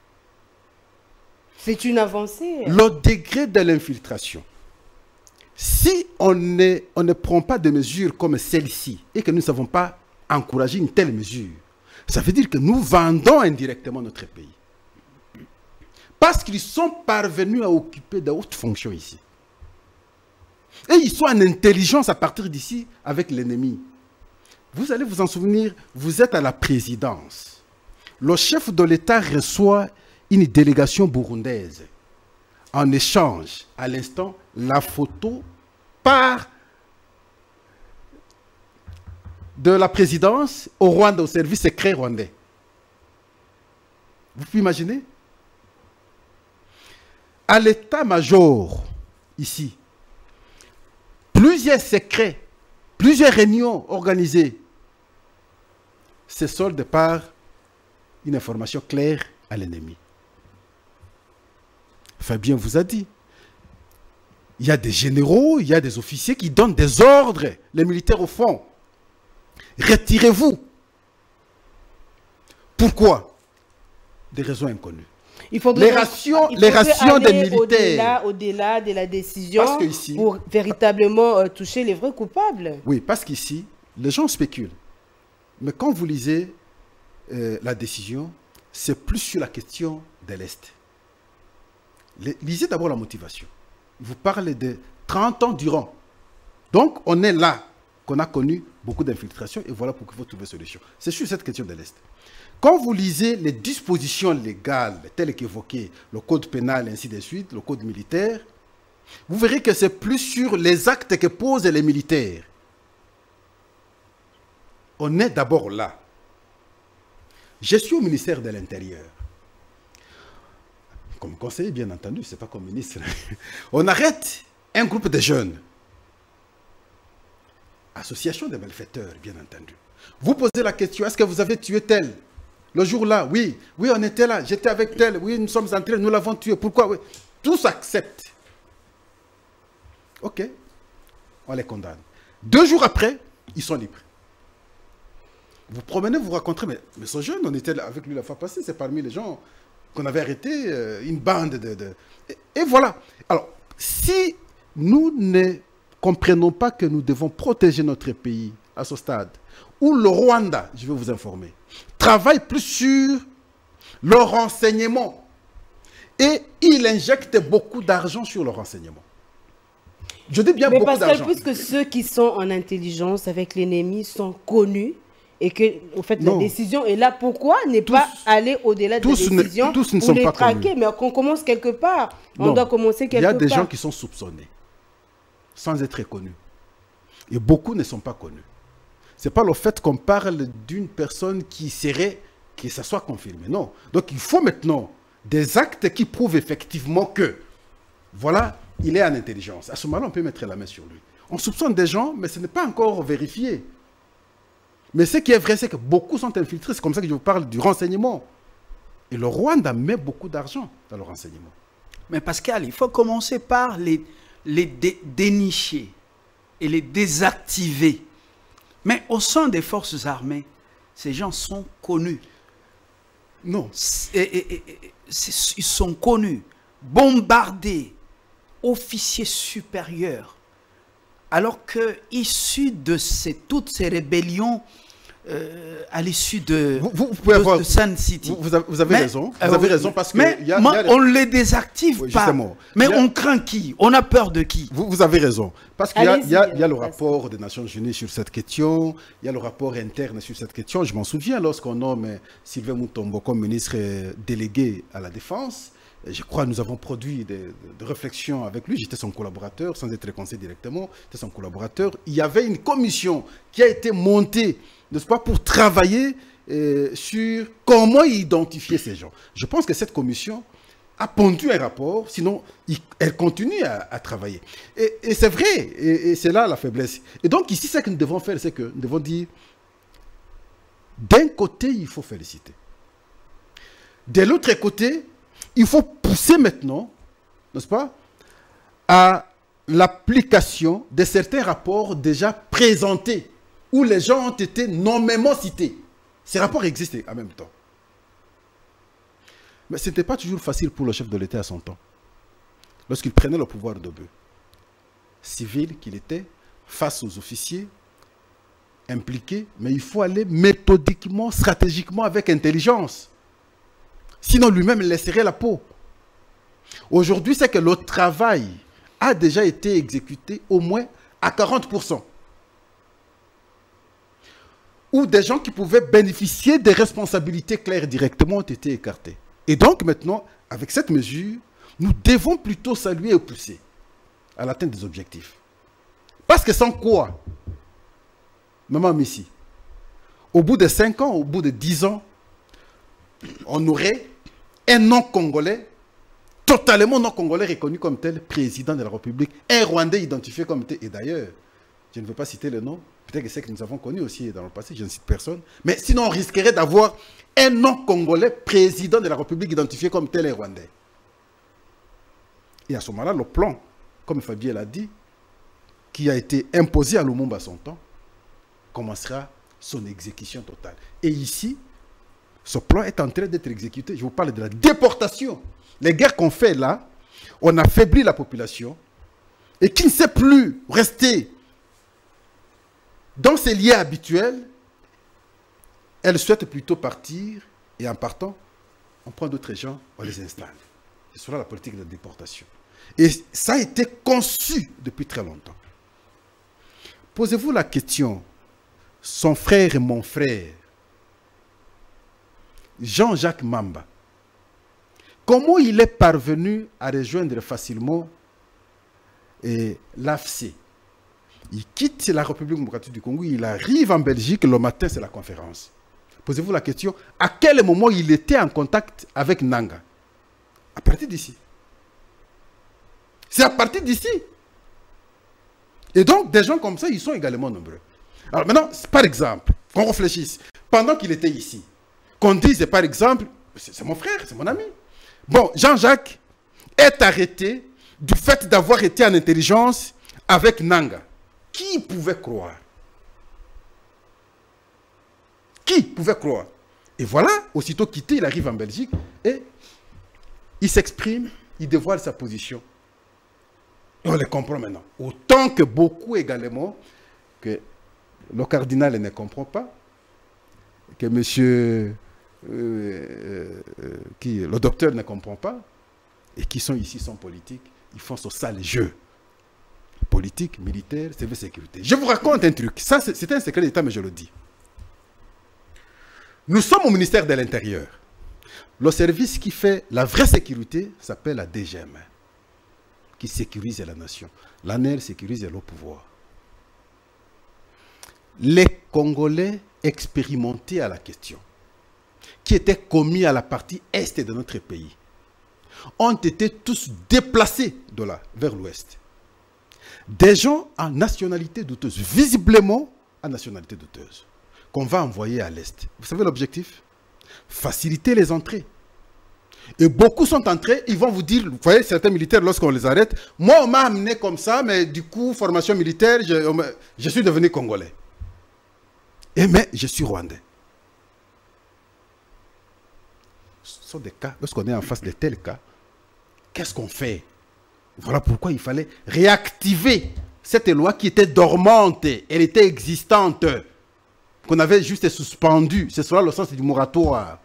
C'est une avancée. Le degré de l'infiltration. Si on ne, on ne prend pas de mesures comme celle-ci et que nous ne savons pas encourager une telle mesure, ça veut dire que nous vendons indirectement notre pays. Parce qu'ils sont parvenus à occuper de hautes fonctions ici. Et ils sont en intelligence à partir d'ici avec l'ennemi. Vous allez vous en souvenir, vous êtes à la présidence. Le chef de l'État reçoit une délégation burundaise. En échange, à l'instant, la photo part de la présidence au Rwanda, au service secret rwandais. Vous pouvez imaginer? À l'état-major, ici, plusieurs secrets, plusieurs réunions organisées se soldent par une information claire à l'ennemi. Fabien vous a dit. Il y a des généraux, il y a des officiers qui donnent des ordres. Les militaires au fond. Retirez-vous. Pourquoi? Des raisons inconnues. Il faudrait, les rations, il les rations des militaires. Au-delà, au-delà de la décision parce que ici, pour véritablement euh, toucher les vrais coupables. Oui, parce qu'ici, les gens spéculent. Mais quand vous lisez euh, la décision, c'est plus sur la question de l'Est. Lisez d'abord la motivation. Il vous parle de trente ans durant. Donc, on est là qu'on a connu beaucoup d'infiltrations et voilà pourquoi il faut trouver solution. C'est sur cette question de l'Est. Quand vous lisez les dispositions légales telles qu'évoquées, le code pénal, ainsi de suite, le code militaire, vous verrez que c'est plus sur les actes que posent les militaires. On est d'abord là. Je suis au ministère de l'Intérieur. Comme conseiller, bien entendu, ce n'est pas comme ministre. On arrête un groupe de jeunes. Association de malfaiteurs, bien entendu. Vous posez la question, est-ce que vous avez tué tel? Le jour-là, oui, oui, on était là, j'étais avec tel, oui, nous sommes entrés, nous l'avons tué. Pourquoi? Oui. Tous acceptent. Ok, on les condamne. Deux jours après, ils sont libres. Vous promenez, vous racontez, mais, mais ce jeune, on était là avec lui la fois passée, c'est parmi les gens qu'on avait arrêté, euh, une bande de... de... Et, et voilà. Alors, si nous ne comprenons pas que nous devons protéger notre pays à ce stade, où le Rwanda, je vais vous informer, travaille plus sur le renseignement et il injecte beaucoup d'argent sur le renseignement. Je dis bien mais beaucoup d'argent. Mais puisque ceux qui sont en intelligence avec l'ennemi sont connus et que, au fait, non. la décision est là, pourquoi ne pas aller au-delà de la décision ne, tous ne pour sont les pas traquer? connus. Mais qu'on commence quelque part. On non. doit commencer quelque part. Il y a des part. gens qui sont soupçonnés, sans être connus. Et beaucoup ne sont pas connus. Ce n'est pas le fait qu'on parle d'une personne qui serait, que ça soit confirmé. Non. Donc il faut maintenant des actes qui prouvent effectivement que, voilà, il est en intelligence. À ce moment-là, on peut mettre la main sur lui. On soupçonne des gens, mais ce n'est pas encore vérifié. Mais ce qui est vrai, c'est que beaucoup sont infiltrés. C'est comme ça que je vous parle du renseignement. Et le Rwanda met beaucoup d'argent dans le renseignement. Mais Pascal, il faut commencer par les, les dé dénicher et les désactiver. Mais au sein des forces armées, ces gens sont connus. Non. Et, et, et, ils sont connus, bombardés, officiers supérieurs. Alors que, issus de ces, toutes ces rébellions, euh, à l'issue de, vous, vous pouvez de, avoir, de Sun City. Vous, vous avez, vous avez mais, raison. Vous euh, avez raison parce que... Mais y a, moi, y a les... on ne les désactive oui, pas. Mais a... on craint qui? On a peur de qui? Vous, vous avez raison. Parce qu'il y, y, y a le vas-y. rapport des Nations Unies sur cette question, il y a le rapport interne sur cette question. Je m'en souviens lorsqu'on nomme Sylvain Mutombo comme ministre délégué à la Défense. Je crois que nous avons produit des, des réflexions avec lui. J'étais son collaborateur, sans être conseillé directement. J'étais son collaborateur. Il y avait une commission qui a été montée, n'est-ce pas, pour travailler euh, sur comment identifier ces gens. Je pense que cette commission a pondu un rapport, sinon il, elle continue à, à travailler. Et, et c'est vrai, et, et c'est là la faiblesse. Et donc ici, ce que nous devons faire, c'est que nous devons dire, d'un côté, il faut féliciter. De l'autre côté, il faut pousser maintenant, n'est-ce pas, à l'application de certains rapports déjà présentés, où les gens ont été nommément cités. Ces rapports existaient en même temps. Mais ce n'était pas toujours facile pour le chef de l'État à son temps. Lorsqu'il prenait le pouvoir de Beu, civil qu'il était, face aux officiers impliqués, mais il faut aller méthodiquement, stratégiquement, avec intelligence. Sinon, lui-même laisserait la peau. Aujourd'hui, c'est que le travail a déjà été exécuté au moins à quarante pour cent. Où des gens qui pouvaient bénéficier des responsabilités claires directement ont été écartés. Et donc, maintenant, avec cette mesure, nous devons plutôt saluer et pousser à l'atteinte des objectifs. Parce que sans quoi, maman Messi, au bout de cinq ans, au bout de dix ans, on aurait un non-congolais, totalement non-congolais reconnu comme tel, président de la République, un Rwandais identifié comme tel. Et d'ailleurs, je ne veux pas citer le nom, peut-être que c'est que nous avons connu aussi dans le passé, je ne cite personne, mais sinon on risquerait d'avoir un non-congolais président de la République identifié comme tel et Rwandais. Et à ce moment-là, le plan, comme Fabien l'a dit, qui a été imposé à Lumumba à son temps, commencera son exécution totale. Et ici, ce plan est en train d'être exécuté. Je vous parle de la déportation. Les guerres qu'on fait là, on affaiblit la population et qui ne sait plus rester dans ses liens habituels, elle souhaite plutôt partir et en partant, on prend d'autres gens, on les installe. C'est cela la politique de la déportation. Et ça a été conçu depuis très longtemps. Posez-vous la question, son frère et mon frère, Jean-Jacques Mamba, comment il est parvenu à rejoindre facilement l'A F C? Il quitte la République démocratique du Congo, il arrive en Belgique, le matin c'est la conférence. Posez-vous la question, à quel moment il était en contact avec Nanga? À partir d'ici. C'est à partir d'ici. Et donc, des gens comme ça, ils sont également nombreux. Alors maintenant, par exemple, qu'on réfléchisse, pendant qu'il était ici, qu'on dise, par exemple, c'est mon frère, c'est mon ami. Bon, Jean-Jacques est arrêté du fait d'avoir été en intelligence avec Nanga. Qui pouvait croire? Qui pouvait croire? Et voilà, aussitôt quitté, il arrive en Belgique et il s'exprime, il dévoile sa position. Et on les comprend maintenant. Autant que beaucoup également, que le cardinal ne comprend pas, que monsieur, euh, euh, qui, le docteur ne comprend pas, et qui sont ici, sont politiques, ils font ce sale jeu. Politique, militaire, service de sécurité. Je vous raconte un truc. Ça, c'est un secret d'État, mais je le dis. Nous sommes au ministère de l'Intérieur. Le service qui fait la vraie sécurité s'appelle la D G M, qui sécurise la nation. L'A N E R sécurise le pouvoir. Les Congolais expérimentés à la question, qui étaient commis à la partie est de notre pays, ont été tous déplacés de là, vers l'ouest. Des gens en nationalité douteuse, visiblement en nationalité douteuse, qu'on va envoyer à l'est. Vous savez l'objectif? Faciliter les entrées. Et beaucoup sont entrés, ils vont vous dire, vous voyez, certains militaires, lorsqu'on les arrête, moi on m'a amené comme ça, mais du coup, formation militaire, je, je suis devenu Congolais. Et mais je suis Rwandais. Ce sont des cas, lorsqu'on est en face de tels cas, qu'est-ce qu'on fait? Voilà pourquoi il fallait réactiver cette loi qui était dormante, elle était existante, qu'on avait juste suspendue. C'est cela le sens du moratoire.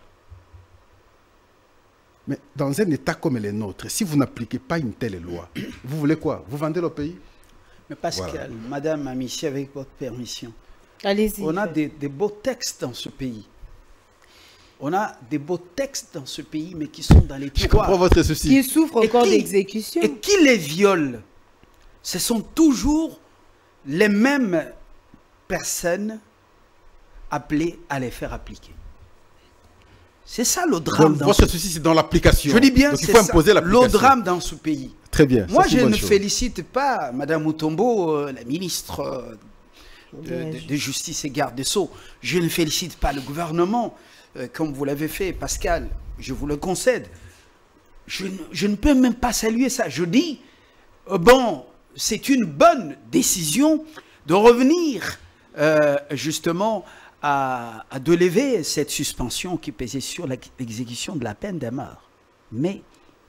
Mais dans un État comme le nôtre, si vous n'appliquez pas une telle loi, vous voulez quoi? Vous vendez le pays? Mais Pascal, voilà. Madame Amici, avec votre permission, allez-y. On a des, des beaux textes dans ce pays. On a des beaux textes dans ce pays, mais qui sont dans les tiroirs. Je comprends votre souci. Qui souffrent encore d'exécution. Et qui les violent? Ce sont toujours les mêmes personnes appelées à les faire appliquer. C'est ça le drame. Donc, votre souci, c'est dans l'application. Je dis bien, c'est ça. Le drame dans ce pays. Très bien. Moi, je ne chose. félicite pas Mme Mutombo, euh, la ministre euh, de, de, de Justice et Garde des Sceaux. Je ne félicite pas le gouvernement, euh, comme vous l'avez fait, Pascal. Je vous le concède. Je, je ne peux même pas saluer ça. Je dis, euh, bon, c'est une bonne décision de revenir euh, justement à, à de lever cette suspension qui pesait sur l'exécution de la peine de mort. Mais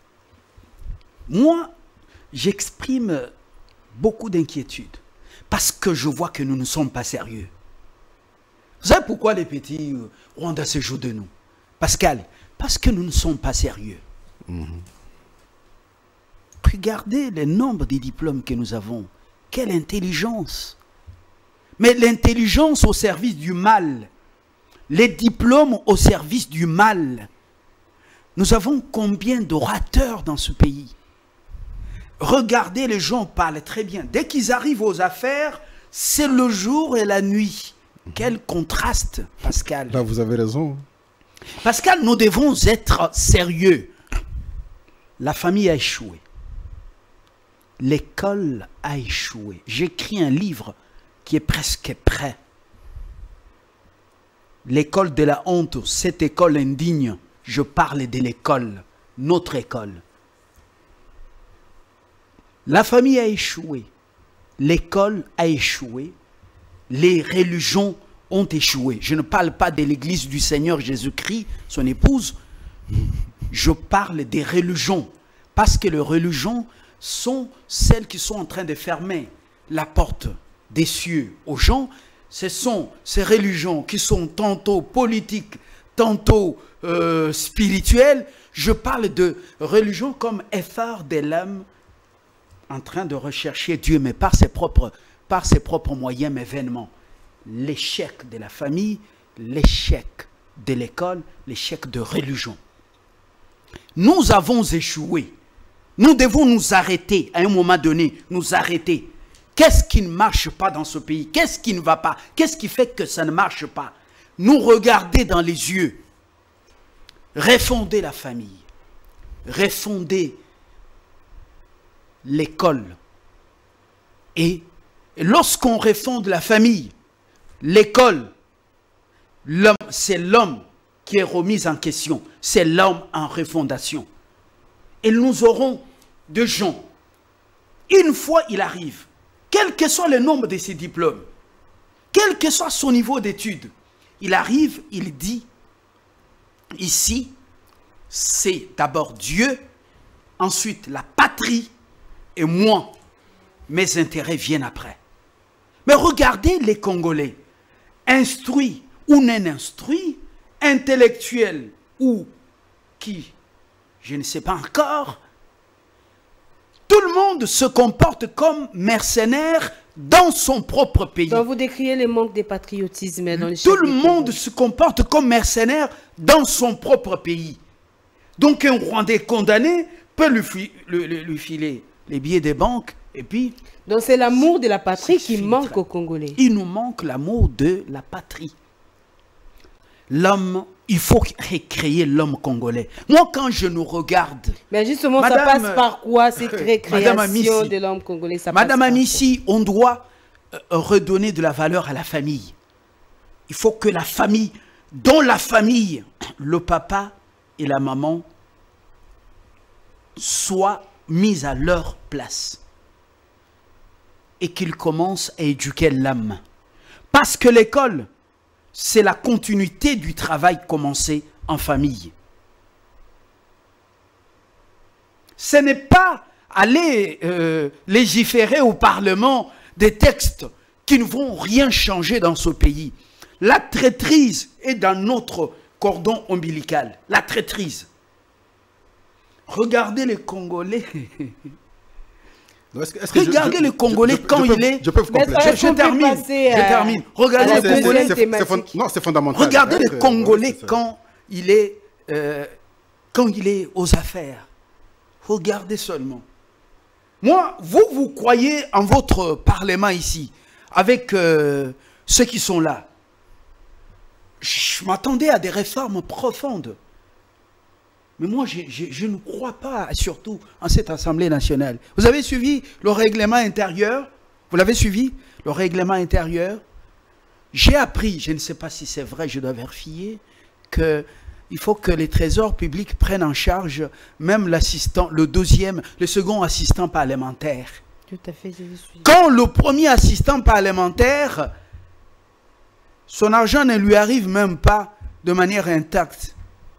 moi, j'exprime beaucoup d'inquiétude parce que je vois que nous ne sommes pas sérieux. Vous savez pourquoi les petits euh, Rwandais se jouent de nous? Pascal, parce que nous ne sommes pas sérieux. Mmh. Regardez le nombre de diplômes que nous avons. Quelle intelligence! Mais l'intelligence au service du mal. Les diplômes au service du mal. Nous avons combien d'orateurs dans ce pays? Regardez, les gens parlent très bien. Dès qu'ils arrivent aux affaires, c'est le jour et la nuit. Quel contraste, Pascal. Là, vous avez raison. Pascal, nous devons être sérieux. La famille a échoué. L'école a échoué. J'écris un livre qui est presque prêt. L'école de la honte, cette école indigne. Je parle de l'école, notre école. La famille a échoué, l'école a échoué, les religions ont échoué. Je ne parle pas de l'église du Seigneur Jésus-Christ, son épouse, je parle des religions, parce que les religions sont celles qui sont en train de fermer la porte des cieux aux gens. Ce sont ces religions qui sont tantôt politiques, tantôt euh, spirituelles. Je parle de religions comme effort de l'âme en train de rechercher Dieu, mais par ses propres, par ses propres moyens, mais vainement. L'échec de la famille, l'échec de l'école, l'échec de religion. Nous avons échoué. Nous devons nous arrêter à un moment donné, nous arrêter. Qu'est-ce qui ne marche pas dans ce pays? Qu'est-ce qui ne va pas? Qu'est-ce qui fait que ça ne marche pas? Nous regarder dans les yeux. Refonder la famille. Refonder l'école. Et lorsqu'on refonde la famille, l'école, l'homme, c'est l'homme qui est remis en question. C'est l'homme en refondation. Et nous aurons de gens, une fois il arrive, quel que soit le nombre de ses diplômes, quel que soit son niveau d'études, il arrive, il dit, ici, c'est d'abord Dieu, ensuite la patrie, et moi, mes intérêts viennent après. Mais regardez les Congolais, instruits ou non instruits, intellectuels ou qui, je ne sais pas encore, tout le monde se comporte comme mercenaire dans son propre pays. Donc vous décriez les manques de patriotisme dans les Tout le monde se comporte comme mercenaire dans son propre pays. Donc un Rwandais condamné peut lui, fi lui, lui, lui filer les billets des banques et puis... Donc c'est l'amour de la patrie qui manque aux Congolais. Il nous manque l'amour de la patrie. L'homme, il faut recréer l'homme congolais. Moi, quand je nous regarde... Mais justement, Madame, ça passe par quoi cette récréation de l'homme congolais? Ça Madame Amissi, on doit euh, redonner de la valeur à la famille. Il faut que la famille, dans la famille, le papa et la maman soient mis à leur place. Et qu'ils commencent à éduquer l'âme. Parce que l'école... c'est la continuité du travail commencé en famille. Ce n'est pas aller euh, légiférer au Parlement des textes qui ne vont rien changer dans ce pays. La traîtrise est dans notre cordon ombilical. La traîtrise. Regardez les Congolais. Est-ce que, est-ce que Regardez je, je, le Congolais je, je, quand je peux, il est... Je peux vous compléter. Je, je termine. Je termine. Regardez le Congolais... Non, c'est fondamental. Regardez le Congolais ouais, quand, il est, euh, quand il est aux affaires. Regardez seulement. Moi, vous, vous croyez en votre parlement ici, avec euh, ceux qui sont là. Je m'attendais à des réformes profondes. Mais moi, je, je, je ne crois pas, surtout en cette Assemblée nationale. Vous avez suivi le règlement intérieur? Vous l'avez suivi? Le règlement intérieur? J'ai appris, je ne sais pas si c'est vrai, je dois vérifier, qu'il faut que les trésors publics prennent en charge même l'assistant, le deuxième, le second assistant parlementaire. Tout à fait, je suis. Quand le premier assistant parlementaire, son argent ne lui arrive même pas de manière intacte.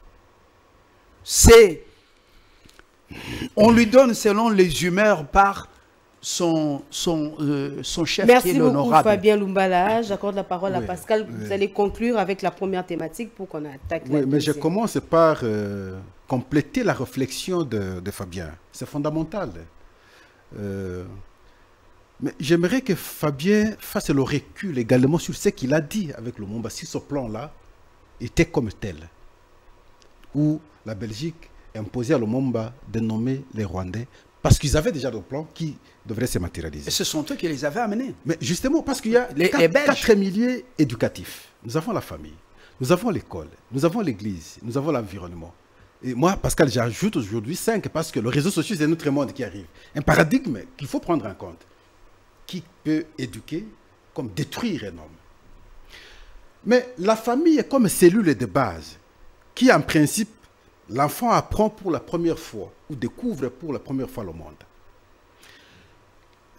C'est, on lui donne selon les humeurs par son, son, euh, son chef Merci qui est l'honorable. Merci beaucoup Fabien Lumbala. J'accorde la parole oui, à Pascal. oui. Vous allez conclure avec la première thématique pour qu'on attaque oui, la mais je deuxième. commence par euh, compléter la réflexion de, de Fabien. C'est fondamental. Euh, mais j'aimerais que Fabien fasse le recul également sur ce qu'il a dit avec le Lumumba, si ce plan-là était comme tel. Où la Belgique imposait à Lumumba de nommer les Rwandais parce qu'ils avaient déjà des plans qui devraient se matérialiser. Et ce sont eux qui les avaient amenés. Mais justement, parce qu'il y a les, quatre, les Belges. quatre milieux éducatifs. Nous avons la famille, nous avons l'école, nous avons l'église, nous avons l'environnement. Et moi, Pascal, j'ajoute aujourd'hui cinq parce que le réseau social, c'est notre monde qui arrive. Un paradigme qu'il faut prendre en compte. Qui peut éduquer comme détruire un homme. Mais la famille est comme cellule de base qui, en principe, l'enfant apprend pour la première fois ou découvre pour la première fois le monde.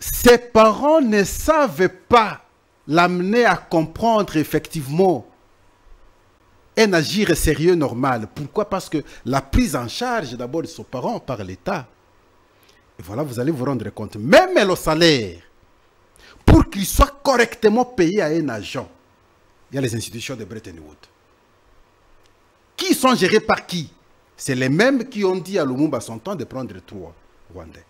ses parents ne savent pas l'amener à comprendre effectivement un agir sérieux normal. Pourquoi? Parce que la prise en charge d'abord de ses parents par l'État. Et voilà, vous allez vous rendre compte, même le salaire, pour qu'il soit correctement payé à un agent, il y a les institutions de Bretton Woods. Qui sont gérés par qui? C'est les mêmes qui ont dit à Lumumba son temps de prendre trois Rwandais.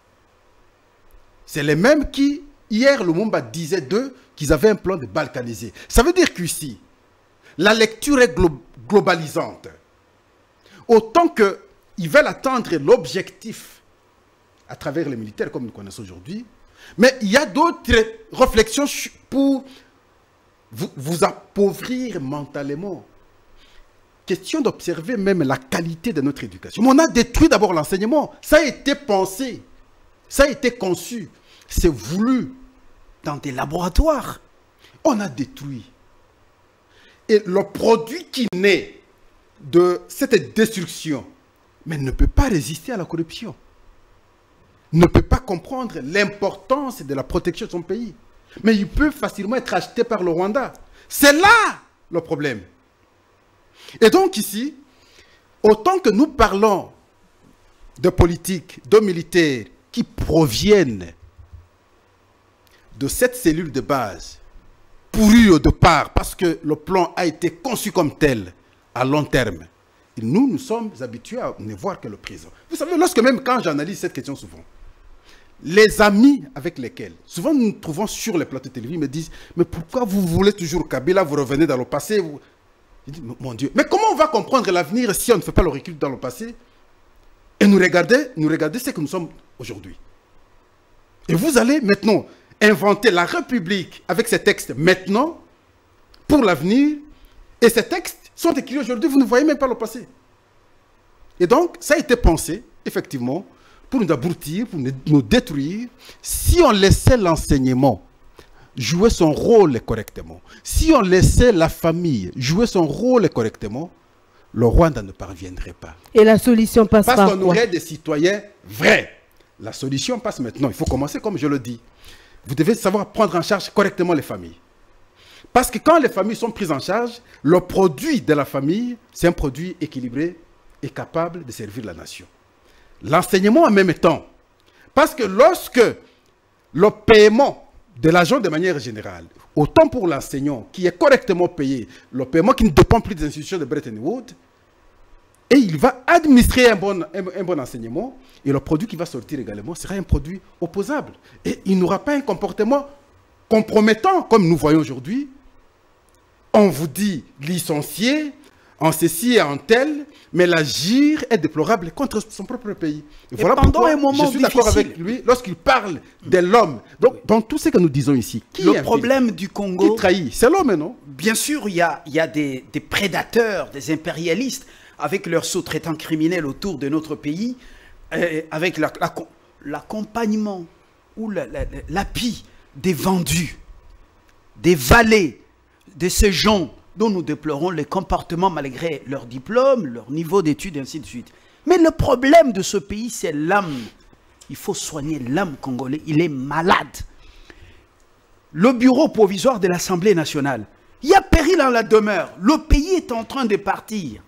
C'est les mêmes qui, hier, Lumumba disait d'eux qu'ils avaient un plan de balkaniser. Ça veut dire qu'ici, la lecture est glo globalisante. Autant qu'ils veulent atteindre l'objectif à travers les militaires, comme nous connaissons aujourd'hui, mais il y a d'autres réflexions pour vous, vous appauvrir mentalement. Question d'observer même la qualité de notre éducation. Mais on a détruit d'abord l'enseignement. Ça a été pensé, ça a été conçu, c'est voulu. Dans des laboratoires. On a détruit. Et le produit qui naît de cette destruction, mais ne peut pas résister à la corruption. Ne peut pas comprendre l'importance de la protection de son pays. Mais il peut facilement être acheté par le Rwanda. C'est là le problème. Et donc ici, autant que nous parlons de politique, de militaires qui proviennent de cette cellule de base, pourrie au départ, parce que le plan a été conçu comme tel, à long terme, et nous, nous sommes habitués à ne voir que le présent. Vous savez, lorsque même quand j'analyse cette question souvent, les amis avec lesquels, souvent nous nous trouvons sur les plateaux de télévision, me disent, mais pourquoi vous voulez toujours Kabila, vous revenez dans le passé vous... Je dis, mon Dieu, mais comment on va comprendre l'avenir si on ne fait pas le recul dans le passé et nous regarder, nous regarder ce que nous sommes aujourd'hui. Et vous allez maintenant inventer la République avec ces textes maintenant pour l'avenir, et ces textes sont écrits aujourd'hui, vous ne voyez même pas le passé. Et donc, ça a été pensé, effectivement, pour nous abrutir, pour nous détruire, si on laissait l'enseignement jouer son rôle correctement, si on laissait la famille jouer son rôle correctement, le Rwanda ne parviendrait pas. Et la solution passe par quoi? Parce qu'on aurait des citoyens vrais. La solution passe maintenant. Il faut commencer comme je le dis. Vous devez savoir prendre en charge correctement les familles. Parce que quand les familles sont prises en charge, le produit de la famille, c'est un produit équilibré et capable de servir la nation. L'enseignement en même temps. Parce que lorsque le paiement de l'argent de manière générale, autant pour l'enseignant qui est correctement payé, le paiement qui ne dépend plus des institutions de Bretton Woods, et il va administrer un bon, un, un bon enseignement, et le produit qui va sortir également sera un produit opposable. Et il n'aura pas un comportement compromettant, comme nous voyons aujourd'hui. On vous dit licencié, en ceci et en tel, mais l'agir est déplorable contre son propre pays. Et, et voilà pourquoi un moment je suis d'accord avec lui lorsqu'il parle de l'homme. Donc, dans tout ce que nous disons ici, qui le problème du Congo, qui trahit? C'est l'homme, non? Bien sûr, il y a, il y a des, des prédateurs, des impérialistes, avec leurs sous-traitants criminels autour de notre pays, euh, avec l'accompagnement la, la, ou l'appui la, des vendus, des valets, de ces gens dont nous déplorons les comportements malgré leur diplôme, leur niveau d'études, et ainsi de suite. Mais le problème de ce pays, c'est l'âme. Il faut soigner l'âme congolais. Il est malade. Le bureau provisoire de l'Assemblée nationale, il y a péril dans la demeure. Le pays est en train de partir.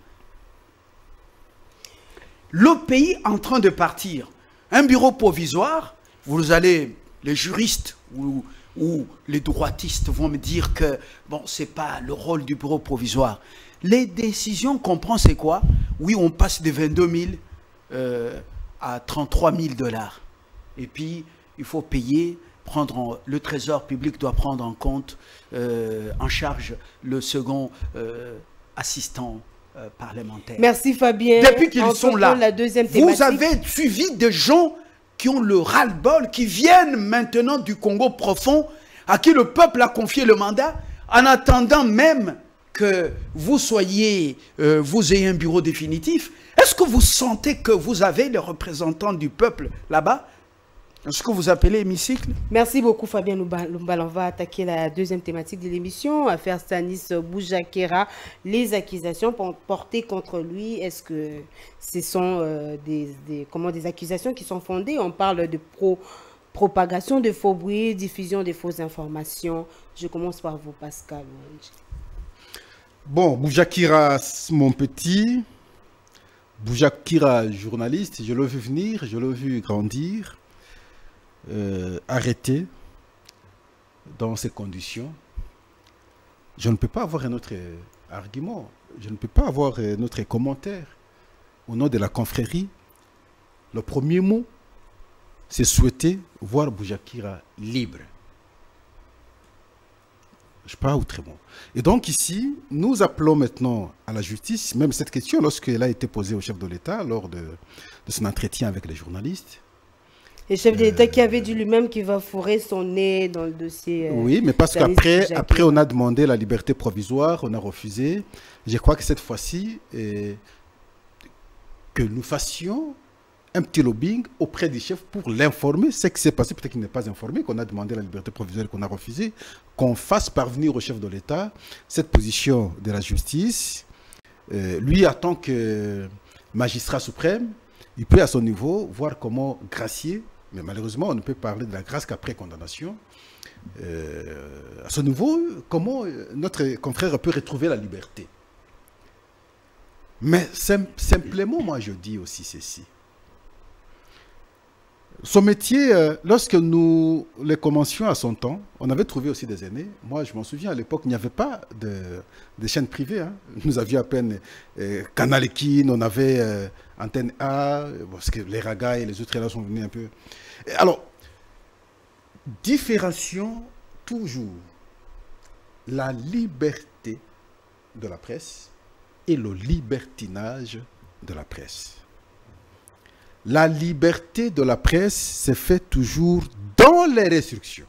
Le pays est en train de partir. Un bureau provisoire, vous allez, les juristes ou... où les droitistes vont me dire que bon, ce n'est pas le rôle du bureau provisoire. Les décisions qu'on prend, c'est quoi? Oui, on passe de vingt-deux mille euh, à trente-trois mille dollars. Et puis, il faut payer, prendre en, le trésor public doit prendre en compte, euh, en charge le second euh, assistant euh, parlementaire. Merci Fabien. Depuis qu'ils sont là, la deuxième vous avez suivi des gens qui ont le ras-le-bol, qui viennent maintenant du Congo profond, à qui le peuple a confié le mandat, en attendant même que vous soyez, euh, vous ayez un bureau définitif. Est-ce que vous sentez que vous avez les représentants du peuple là-bas? Est-ce que vous appelez hémicycle? Merci beaucoup Fabien Lumbal. On va attaquer la deuxième thématique de l'émission, affaire Stanis Boujakera. Les accusations portées contre lui, est-ce que ce sont euh, des, des, comment, des accusations qui sont fondées? On parle de pro propagation de faux bruits, diffusion de fausses informations. Je commence par vous, Pascal. Bon, Boujakira, mon petit, Boujakira, journaliste, je l'ai vu venir, je l'ai vu grandir, euh, arrêté dans ces conditions. Je ne peux pas avoir un autre argument, je ne peux pas avoir un autre commentaire. Au nom de la confrérie, le premier mot, c'est souhaiter voir Boujakira libre. Je ne sais pas autrement. Et donc ici, nous appelons maintenant à la justice, même cette question, lorsqu'elle a été posée au chef de l'État lors de, de son entretien avec les journalistes. Le chef de l'État euh, qui avait dit lui-même qu'il va fourrer son nez dans le dossier. Euh, oui, mais parce qu'après, après on a demandé la liberté provisoire, on a refusé. Je crois que cette fois-ci, euh, que nous fassions un petit lobbying auprès du chef pour l'informer, ce qui s'est passé, peut-être qu'il n'est pas informé, qu'on a demandé la liberté provisoire, qu'on a refusé, qu'on fasse parvenir au chef de l'État cette position de la justice. Euh, lui, en tant que magistrat suprême, il peut à son niveau voir comment gracier, mais malheureusement on ne peut parler de la grâce qu'après condamnation, euh, à ce niveau, comment notre confrère peut retrouver la liberté. Mais sim simplement, moi je dis aussi ceci. Son métier, euh, lorsque nous le commencions à son temps, on avait trouvé aussi des aînés. Moi, je m'en souviens, à l'époque, il n'y avait pas de, de chaînes privées. Hein. Nous avions à peine euh, Canal Ekin, on avait euh, Antenne A, parce que les Raga et les autres là sont venus un peu. Et alors, différencions toujours la liberté de la presse et le libertinage de la presse. La liberté de la presse se fait toujours dans les restrictions.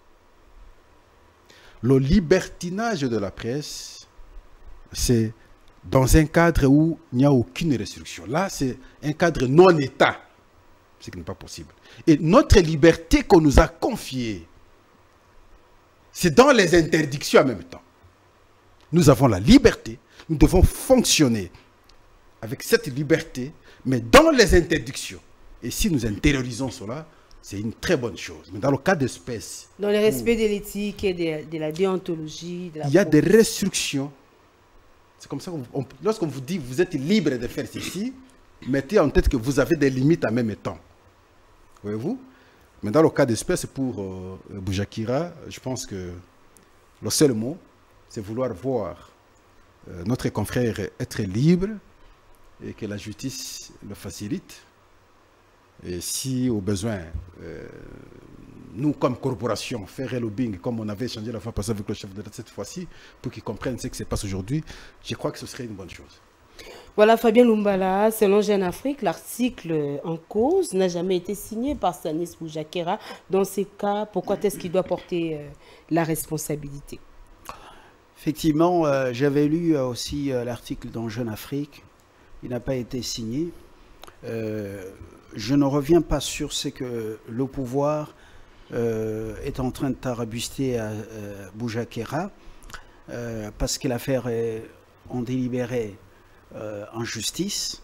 Le libertinage de la presse, c'est dans un cadre où il n'y a aucune restriction. Là, c'est un cadre non-État, ce qui n'est pas possible. Et notre liberté qu'on nous a confiée, c'est dans les interdictions en même temps. Nous avons la liberté, nous devons fonctionner avec cette liberté, mais dans les interdictions. Et si nous intériorisons cela, c'est une très bonne chose. Mais dans le cas d'espèce... Dans le respect de l'éthique et de, de la déontologie... De la il y a des restrictions. C'est comme ça que lorsqu'on vous dit vous êtes libre de faire ceci, mettez en tête que vous avez des limites en même temps. Voyez-vous? Mais dans le cas d'espèce, pour euh, Boujakira, je pense que le seul mot, c'est vouloir voir euh, notre confrère être libre, et que la justice le facilite. Et si au besoin, euh, nous comme corporation, faire un lobbying comme on avait échangé la fois passée avec le chef de l'État cette fois-ci, pour qu'il comprenne ce qui se passe aujourd'hui, je crois que ce serait une bonne chose. Voilà, Fabien Lumbala, selon Jeune Afrique, l'article en cause n'a jamais été signé par Stanis Boujakira. Dans ces cas, pourquoi est-ce qu'il doit porter euh, la responsabilité? Effectivement, euh, j'avais lu euh, aussi euh, l'article dans Jeune Afrique. Il n'a pas été signé. Euh, je ne reviens pas sur ce que le pouvoir euh, est en train de tarabuster à euh, Boujakira, euh, parce que l'affaire est en délibéré euh, en justice.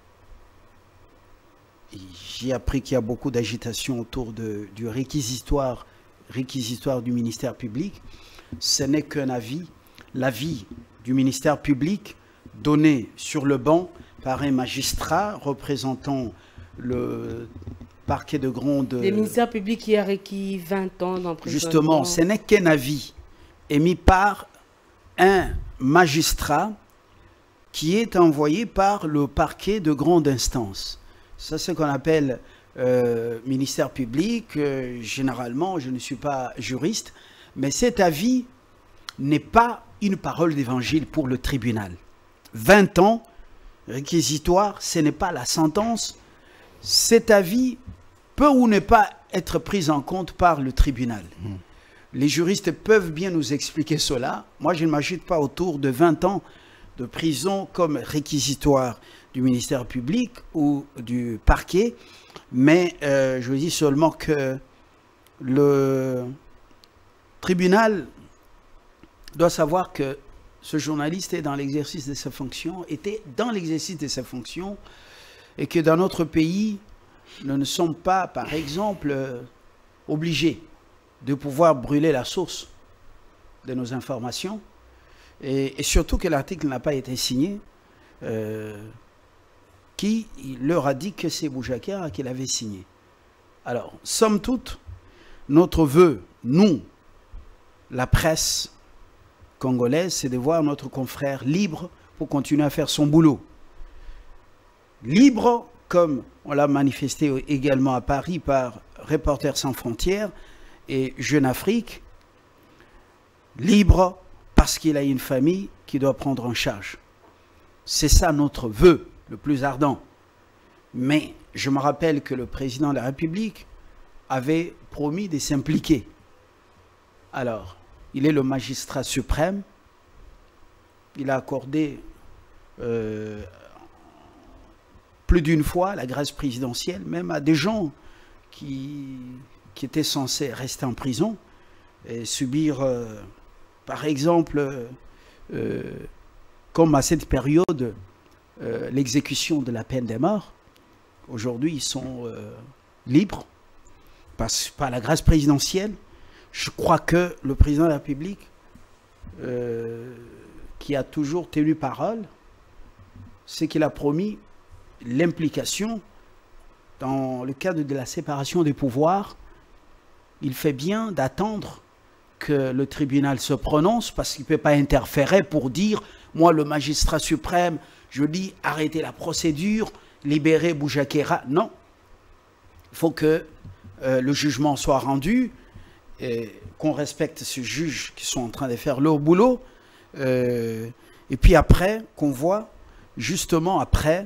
J'ai appris qu'il y a beaucoup d'agitation autour de, du réquisitoire, réquisitoire du ministère public. Ce n'est qu'un avis, l'avis du ministère public donné sur le banc par un magistrat représentant le parquet de Gronde. Le ministère public qui a requis vingt ans d'emprisonnement. Justement, ce n'est qu'un avis émis par un magistrat qui est envoyé par le parquet de grande instance. Ça, c'est ce qu'on appelle euh, ministère public. Euh, généralement, je ne suis pas juriste, mais cet avis n'est pas une parole d'évangile pour le tribunal. vingt ans, réquisitoire, ce n'est pas la sentence. Cet avis peut ou ne pas être pris en compte par le tribunal. Mmh. Les juristes peuvent bien nous expliquer cela. Moi, je ne m'agite pas autour de vingt ans de prison comme réquisitoire du ministère public ou du parquet, mais euh, je dis seulement que le tribunal doit savoir que ce journaliste est dans l'exercice de ses fonctions, était dans l'exercice de ses fonctions, et que dans notre pays, nous ne sommes pas, par exemple, obligés de pouvoir brûler la source de nos informations, et, et surtout que l'article n'a pas été signé, euh, qui leur a dit que c'est Boujakera qui l'avait signé. Alors, somme toute, notre vœu, nous, la presse congolaise, c'est de voir notre confrère libre pour continuer à faire son boulot. Libre, comme on l'a manifesté également à Paris par Reporters sans frontières et Jeune Afrique, libre parce qu'il a une famille qui doit prendre en charge. C'est ça notre vœu le plus ardent. Mais je me rappelle que le président de la République avait promis de s'impliquer. Alors, il est le magistrat suprême. Il a accordé euh, plus d'une fois la grâce présidentielle, même à des gens qui, qui étaient censés rester en prison et subir, euh, par exemple, euh, comme à cette période, euh, l'exécution de la peine de mort. Aujourd'hui, ils sont euh, libres par, par la grâce présidentielle. Je crois que le président de la République, euh, qui a toujours tenu parole, c'est qu'il a promis l'implication dans le cadre de la séparation des pouvoirs. Il fait bien d'attendre que le tribunal se prononce parce qu'il ne peut pas interférer pour dire « moi, le magistrat suprême, je dis arrêtez la procédure, libérez Boujakera ». Non, il faut que euh, le jugement soit rendu, qu'on respecte ces juges qui sont en train de faire leur boulot, euh, et puis après, qu'on voit, justement après,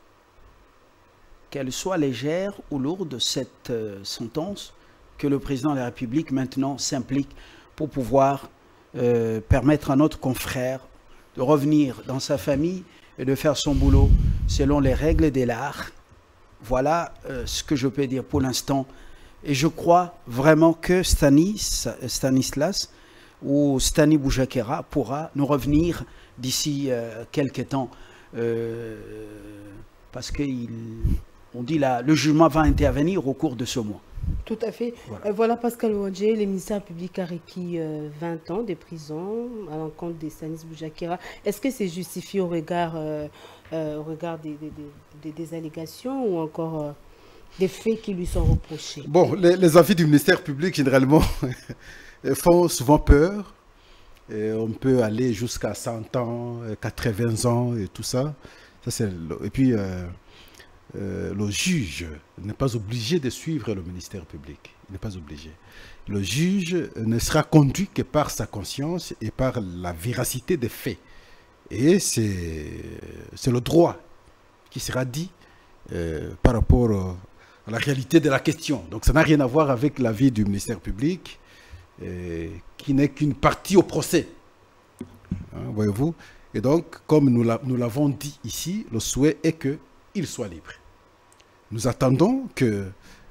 qu'elle soit légère ou lourde, cette euh, sentence, que le président de la République maintenant s'implique pour pouvoir euh, permettre à notre confrère de revenir dans sa famille et de faire son boulot selon les règles de l'art. Voilà euh, ce que je peux dire pour l'instant. Et je crois vraiment que Stanis, Stanislas ou Stani Boujakera pourra nous revenir d'ici euh, quelques temps. Euh, parce qu'on dit là, le jugement va intervenir au cours de ce mois. Tout à fait. Voilà, euh, voilà Pascal Ouadjé, le ministère public a requis euh, vingt ans de prison à l'encontre de Stanis Boujakera. Est-ce que c'est justifié au regard, euh, euh, au regard des, des, des, des allégations ou encore euh, des faits qui lui sont reprochés? Bon, les, les avis du ministère public, généralement, font souvent peur. Et on peut aller jusqu'à cent ans, quatre-vingts ans et tout ça. Ça et puis, euh, euh, le juge n'est pas obligé de suivre le ministère public. Il n'est pas obligé. Le juge ne sera conduit que par sa conscience et par la véracité des faits. Et c'est le droit qui sera dit euh, par rapport euh, à la réalité de la question. Donc ça n'a rien à voir avec l'avis du ministère public, euh, qui n'est qu'une partie au procès. Hein, voyez-vous? Et donc, comme nous l'avons dit ici, le souhait est qu'il soit libre. Nous attendons que,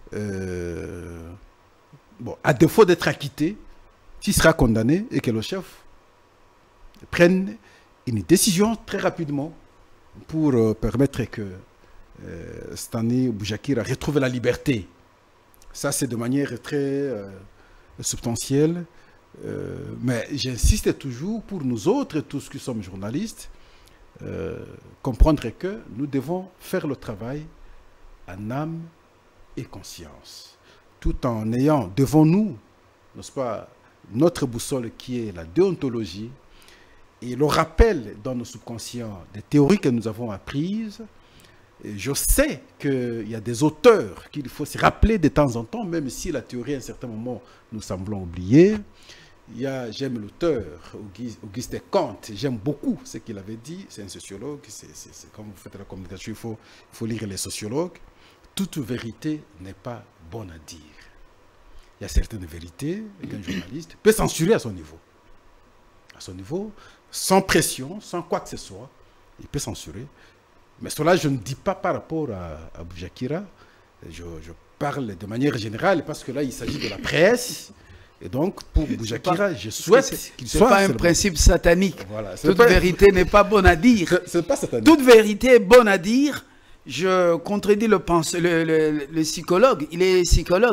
euh, bon, à défaut d'être acquitté, s'il sera condamné et que le chef prenne une décision très rapidement pour euh, permettre que euh, Stani Boujakera retrouve la liberté. Ça, c'est de manière très euh, substantielle. Euh, mais j'insiste toujours pour nous autres, tous qui sommes journalistes, euh, comprendre que nous devons faire le travail en âme et conscience, tout en ayant devant nous, n'est-ce pas, notre boussole qui est la déontologie et le rappel dans nos subconscients des théories que nous avons apprises. Et je sais qu'il y a des auteurs qu'il faut se rappeler de temps en temps, même si la théorie à un certain moment nous semblons oublier. Il y a, j'aime l'auteur Auguste Comte, j'aime beaucoup ce qu'il avait dit, c'est un sociologue, c'est comme vous faites la communication, il faut, il faut lire les sociologues. Toute vérité n'est pas bonne à dire. Il y a certaines vérités qu'un journaliste peut censurer à son niveau. À son niveau, sans pression, sans quoi que ce soit, il peut censurer. Mais cela, je ne dis pas par rapport à, à Boujakera, je, je parle de manière générale parce que là, il s'agit de la presse. Et donc, pour Boujakera, je souhaite qu'il soit... Ce n'est pas un principe satanique. Voilà, Toute pas... vérité n'est pas bonne à dire. C'est pas satanique. Toute vérité est bonne à dire. Je contredis le, pense, le, le, le psychologue. Il est psychologue.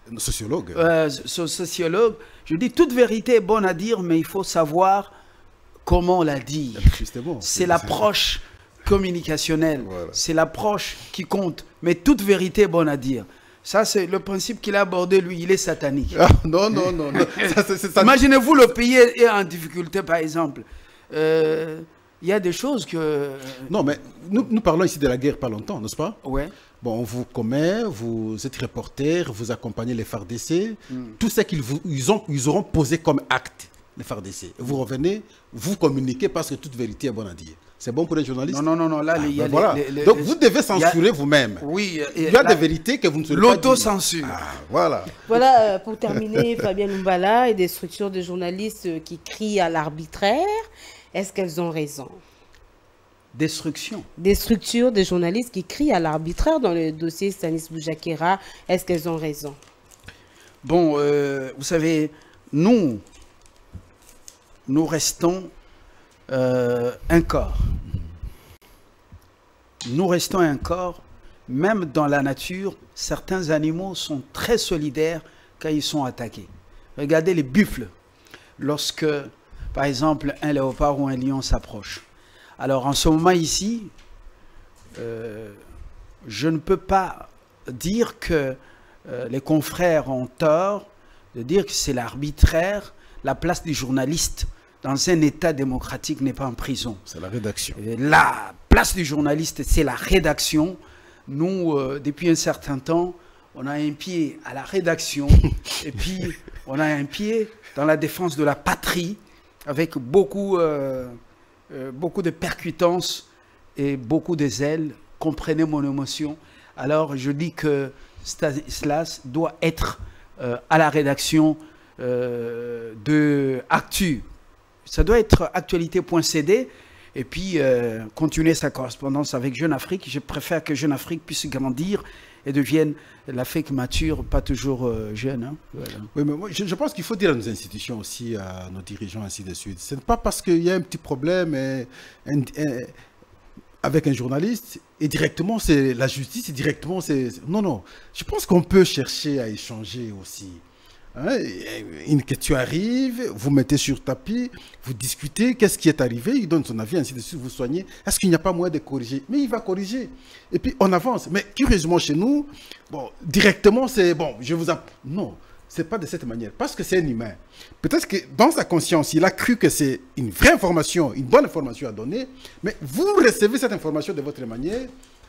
Sociologue. Euh, sociologue. Je dis, toute vérité est bonne à dire, mais il faut savoir comment la dire. C'est l'approche communicationnelle. Voilà. C'est l'approche qui compte. Mais toute vérité est bonne à dire. Ça, c'est le principe qu'il a abordé, lui. Il est satanique. Ah, non, non, non. non. Imaginez-vous, le pays est en difficulté, par exemple. Euh, il y a des choses que... Non, mais nous, nous parlons ici de la guerre pas longtemps, n'est-ce pas? Oui. Bon, on vous commet, vous êtes reporter, vous accompagnez les F A R D C. Mm. Tout ce qu'ils ils ont, ils auront posé comme acte, les F A R D C. Vous revenez, vous communiquez parce que toute vérité est bonne à dire. C'est bon pour les journalistes? Non, non, non, non. Là, ah, il y a ben les, voilà. les, les, Donc, les, vous devez censurer a... vous-même. Oui. Il y a la... des vérités que vous ne saurez pas dire. L'autocensure. Ah, voilà. Voilà, euh, pour terminer, Fabien Lumbala et des structures de journalistes euh, qui crient à l'arbitraire. Est-ce qu'elles ont raison? Destruction. Des structures de journalistes qui crient à l'arbitraire dans le dossier Stanis Boujakera. Est-ce qu'elles ont raison? Bon, euh, vous savez, nous, nous restons euh, un corps. Nous restons un corps. Même dans la nature, certains animaux sont très solidaires quand ils sont attaqués. Regardez les buffles. Lorsque, par exemple, un léopard ou un lion s'approche. Alors, en ce moment ici, euh, je ne peux pas dire que euh, les confrères ont tort de dire que c'est l'arbitraire. La place du journaliste dans un État démocratique n'est pas en prison. C'est la rédaction. Et la place du journaliste, c'est la rédaction. Nous, euh, depuis un certain temps, on a un pied à la rédaction et puis on a un pied dans la défense de la patrie avec beaucoup, euh, euh, beaucoup de percutance et beaucoup de zèle. Comprenez mon émotion. Alors, je dis que Stanislas doit être euh, à la rédaction euh, de Actu. Ça doit être actualité point c d et puis euh, continuer sa correspondance avec Jeune Afrique. Je préfère que Jeune Afrique puisse grandir et devienne l'Afrique mature, pas toujours euh, jeune. Hein. Voilà. Oui, mais moi, je, je pense qu'il faut dire à nos institutions aussi, à nos dirigeants, ainsi de suite. Ce n'est pas parce qu'il y a un petit problème et, un, un, avec un journaliste et directement c'est la justice et directement c'est... Non, non. Je pense qu'on peut chercher à échanger aussi. Hein, une question arrive, vous mettez sur tapis, vous discutez, qu'est-ce qui est arrivé, il donne son avis, ainsi de suite, vous soignez. Est-ce qu'il n'y a pas moyen de corriger? Mais il va corriger. Et puis on avance. Mais curieusement chez nous, bon, directement c'est bon, je vous app... Non, c'est pas de cette manière, parce que c'est un humain. Peut-être que dans sa conscience, il a cru que c'est une vraie information, une bonne information à donner, mais vous recevez cette information de votre manière.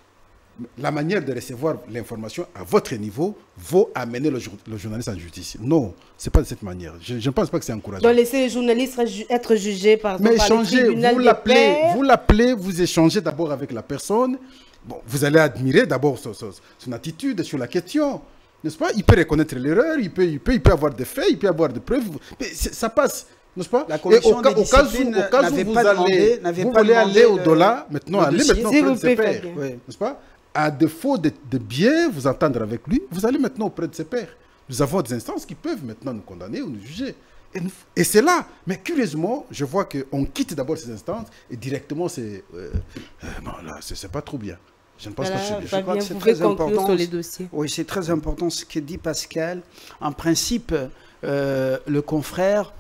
La manière de recevoir l'information à votre niveau vaut amener le, jour, le journaliste en justice. Non, ce n'est pas de cette manière. Je ne pense pas que c'est encourageant. Donc laisser les journalistes être jugés par, Mais par échanger, le tribunal vous des l'appelez, pairs. vous l'appelez, vous échangez d'abord avec la personne. Bon, vous allez admirer d'abord son, son, son attitude sur la question. N'est-ce pas? Il peut reconnaître l'erreur, il peut, il, peut, il peut avoir des faits, il peut avoir des preuves. Mais ça passe. N'est-ce pas? La commission au cas, des au cas où, au cas où vous, pas allez, demandé, vous pas voulez aller le, au-delà, maintenant, allez maintenant auprès de ses pairs. Oui. N'est-ce pas? À défaut de, de bien vous entendre avec lui, vous allez maintenant auprès de ses pairs. Nous avons des instances qui peuvent maintenant nous condamner ou nous juger. Et, et c'est là. Mais curieusement, je vois qu'on quitte d'abord ces instances et directement, c'est... Euh, euh, non, là, c'est pas trop bien. Je ne pense voilà, pas que c'est bien. Je crois que c'est très important. Sur les dossiers. Oui, c'est très important ce que dit Pascal. En principe, euh, le confrère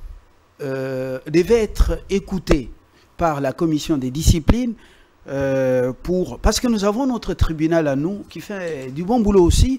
euh, devait être écouté par la commission des disciplines euh, pour, parce que nous avons notre tribunal à nous qui fait du bon boulot aussi,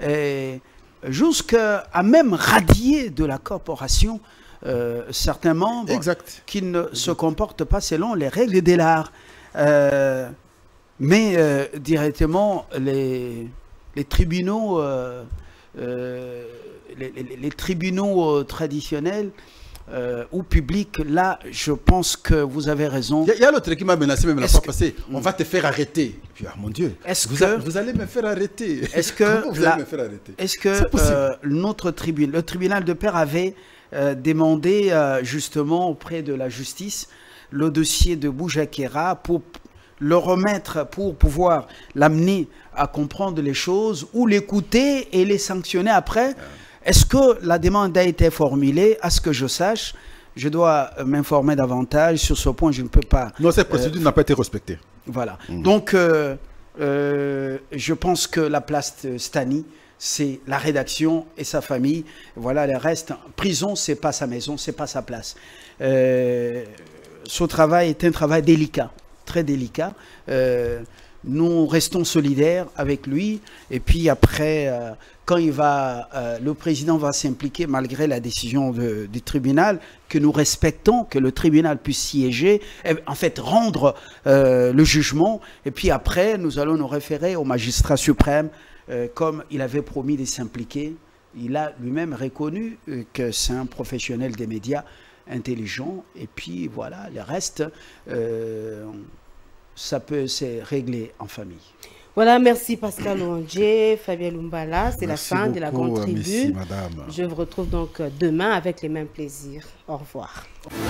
jusqu'à même radier de la corporation euh, certains membres exact. qui ne exact. se comportent pas selon les règles de l'art. Euh, mais euh, directement, les, les tribunaux, euh, euh, les, les, les tribunaux euh, traditionnels euh, ou publics, là, je pense que vous avez raison. Il y a, a l'autre qui m'a menacé même la fois passée. On va te faire arrêter. Puis, ah, mon Dieu, est-ce vous, que, a, vous allez me faire arrêter. Est-ce que, vous la, allez me faire arrêter est-ce que est euh, notre tribunal, le tribunal de paix avait euh, demandé euh, justement auprès de la justice le dossier de Boujakera pour le remettre, pour pouvoir l'amener à comprendre les choses ou l'écouter et les sanctionner après? Est-ce que la demande a été formulée? À ce que je sache, je dois m'informer davantage sur ce point, je ne peux pas... Non, cette procédure euh, n'a pas été respectée. Voilà. Mmh. Donc, euh, euh, je pense que la place de Stani, c'est la rédaction et sa famille. Voilà, le reste, prison, c'est pas sa maison, c'est pas sa place. Euh, ce travail est un travail délicat, très délicat. Euh, nous restons solidaires avec lui. Et puis après, euh, quand il va, euh, le président va s'impliquer malgré la décision de, du tribunal, que nous respectons, que le tribunal puisse siéger, et, en fait rendre euh, le jugement. Et puis après, nous allons nous référer au magistrat suprême, euh, comme il avait promis de s'impliquer. Il a lui-même reconnu euh, que c'est un professionnel des médias intelligent. Et puis voilà, le reste, euh, ça peut se régler en famille. Voilà, merci Pascal Ouandje, Fabien Lumbala, c'est la fin beaucoup, de la grande tribune. merci, madame. Je vous retrouve donc demain avec les mêmes plaisirs. Au revoir.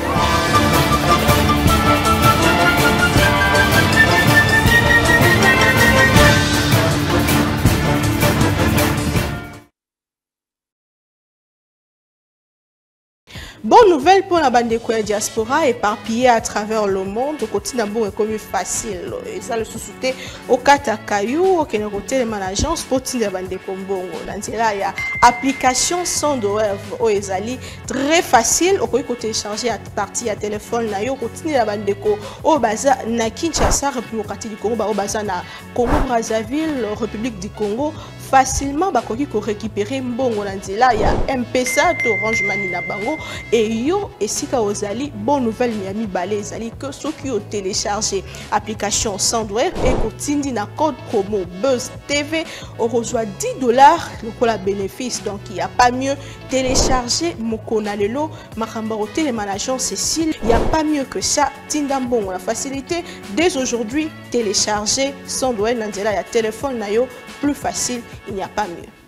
Bonne nouvelle pour la bande de diaspora éparpillée à travers le monde. Au quotidien, bon, est comme facile. Et ça, le sous-souté au Katakayou, au Kénéroté, les managers, pour la bande de Kombongo. Dans là, il y a application sans douleur au Ezali. Très facile. Au côté télécharger à partir à téléphone, na yo, quotidien la bande de Ko, au Baza, na Kinshasa, République du Congo, au Baza, na Congo, Brazzaville, République du Congo. Facilement, bakoki ko récupérer mbongo na nzela ya M P S A, Orange Money na bango et yo esika ozali bonne nouvelle miami balé ezali que ceux qui ont téléchargé application sans douer et kotindi na code promo Buzz T V on reçoit dix dollars le la bénéfice. Donc il n'y a pas mieux télécharger mokona lelo makamba hotel les managers Cécile, il n'y a pas mieux que ça. Tindambon la facilité dès aujourd'hui télécharger sans douer na nzela ya téléphone na yo plus facile, il n'y a pas mieux.